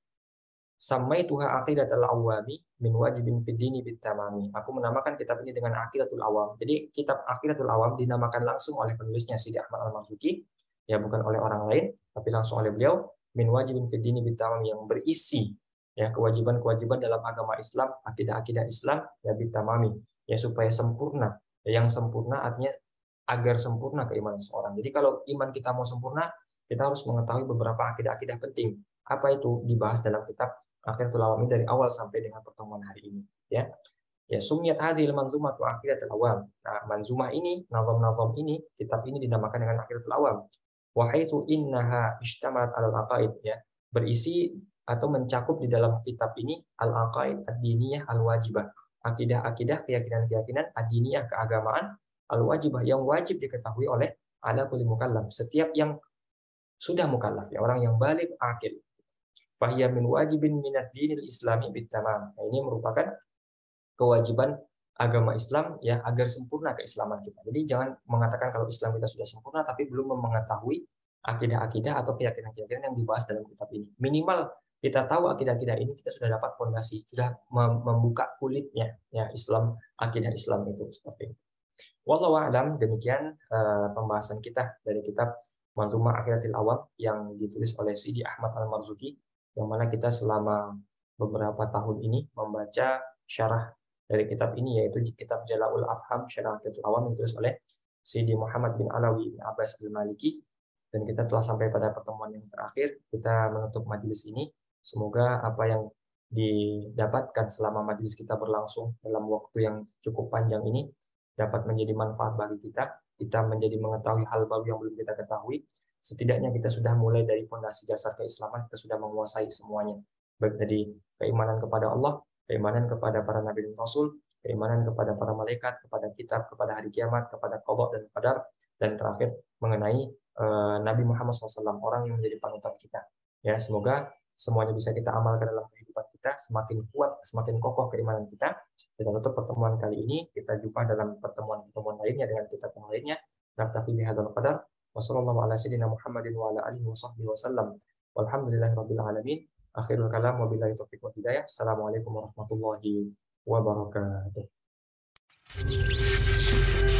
Samaituha aqidatul awami min wajibin fid dini bitamami. Aku menamakan kitab ini dengan Aqidatul Awam. Jadi kitab Aqidatul Awam dinamakan langsung oleh penulisnya Sidi Ahmad Al-Marzuki, ya, bukan oleh orang lain, tapi langsung oleh beliau, min wajibin fid dini bitamami, yang berisi, ya, kewajiban-kewajiban dalam agama Islam, akidah-akidah Islam, ya, bitamami, ya, supaya sempurna. Ya, yang sempurna artinya agar sempurna keimanan seorang. Jadi kalau iman kita mau sempurna, kita harus mengetahui beberapa akidah-akidah penting. Apa itu? Dibahas dalam kitab Aqidatul Awam dari awal sampai dengan pertemuan hari ini, ya. Ya, sumiyat hadhil manzumatu Aqidatul Awam. Nah, manzumah ini, nazam-nazam ini, kitab ini dinamakan dengan Aqidatul Awam. Wa haitsu innaha ishtamalat 'alal aqaid, ya, berisi atau mencakup di dalam kitab ini al-aqaid ad-diniyah al-wajibah, akidah-akidah, keyakinan-keyakinan ad-diniyah, keagamaan, al-wajibah, yang wajib diketahui oleh ala kulli mukallaf, setiap yang sudah mukallaf, ya, orang yang baligh akil. Fahiya min wajibin minad dinil islami bitamam. Nah, ini merupakan kewajiban agama Islam, ya, agar sempurna keislaman kita. Jadi jangan mengatakan kalau Islam kita sudah sempurna tapi belum mengetahui akidah-akidah atau keyakinan-keyakinan yang dibahas dalam kitab ini. Minimal kita tahu akidah-akidah ini, kita sudah dapat fondasi, sudah membuka kulitnya ya Islam, akidah Islam itu seperti itu. Wallahu a'lam, demikian uh, pembahasan kita dari kitab Manzumah Aqidatil Awam yang ditulis oleh Sidi Ahmad Al-Marzuki, yang mana kita selama beberapa tahun ini membaca syarah dari kitab ini, yaitu kitab Jala'ul Afham Syarah Aqidatul Awam yang ditulis oleh Sidi Muhammad bin Alawi bin Abbas Al-Maliki. Dan kita telah sampai pada pertemuan yang terakhir, kita menutup majelis ini. Semoga apa yang didapatkan selama majelis kita berlangsung dalam waktu yang cukup panjang ini dapat menjadi manfaat bagi kita. Kita menjadi mengetahui hal baru yang belum kita ketahui. Setidaknya kita sudah mulai dari fondasi dasar keislaman, kita sudah menguasai semuanya. Baik dari keimanan kepada Allah, keimanan kepada para nabi dan rasul, keimanan kepada para malaikat, kepada kitab, kepada hari kiamat, kepada qada dan qadar, dan terakhir mengenai uh, Nabi Muhammad shallallahu alaihi wasallam, orang yang menjadi panutan kita. Ya, semoga semuanya bisa kita amalkan dalam kehidupan kita, semakin kuat, semakin kokoh keimanan kita. Kita tutup pertemuan kali ini, kita jumpa dalam pertemuan-pertemuan lainnya dengan kitab yang lainnya. Naktafi bihadzal qadar. Wassallallahu ala sayyidina Muhammadin wa ala alihi wa sahbihi wasallam. Walhamdulillahirabbil alamin. Akhirul kalam, wabillahi taufiq wal hidayah. Assalamualaikum warahmatullahi wabarakatuh.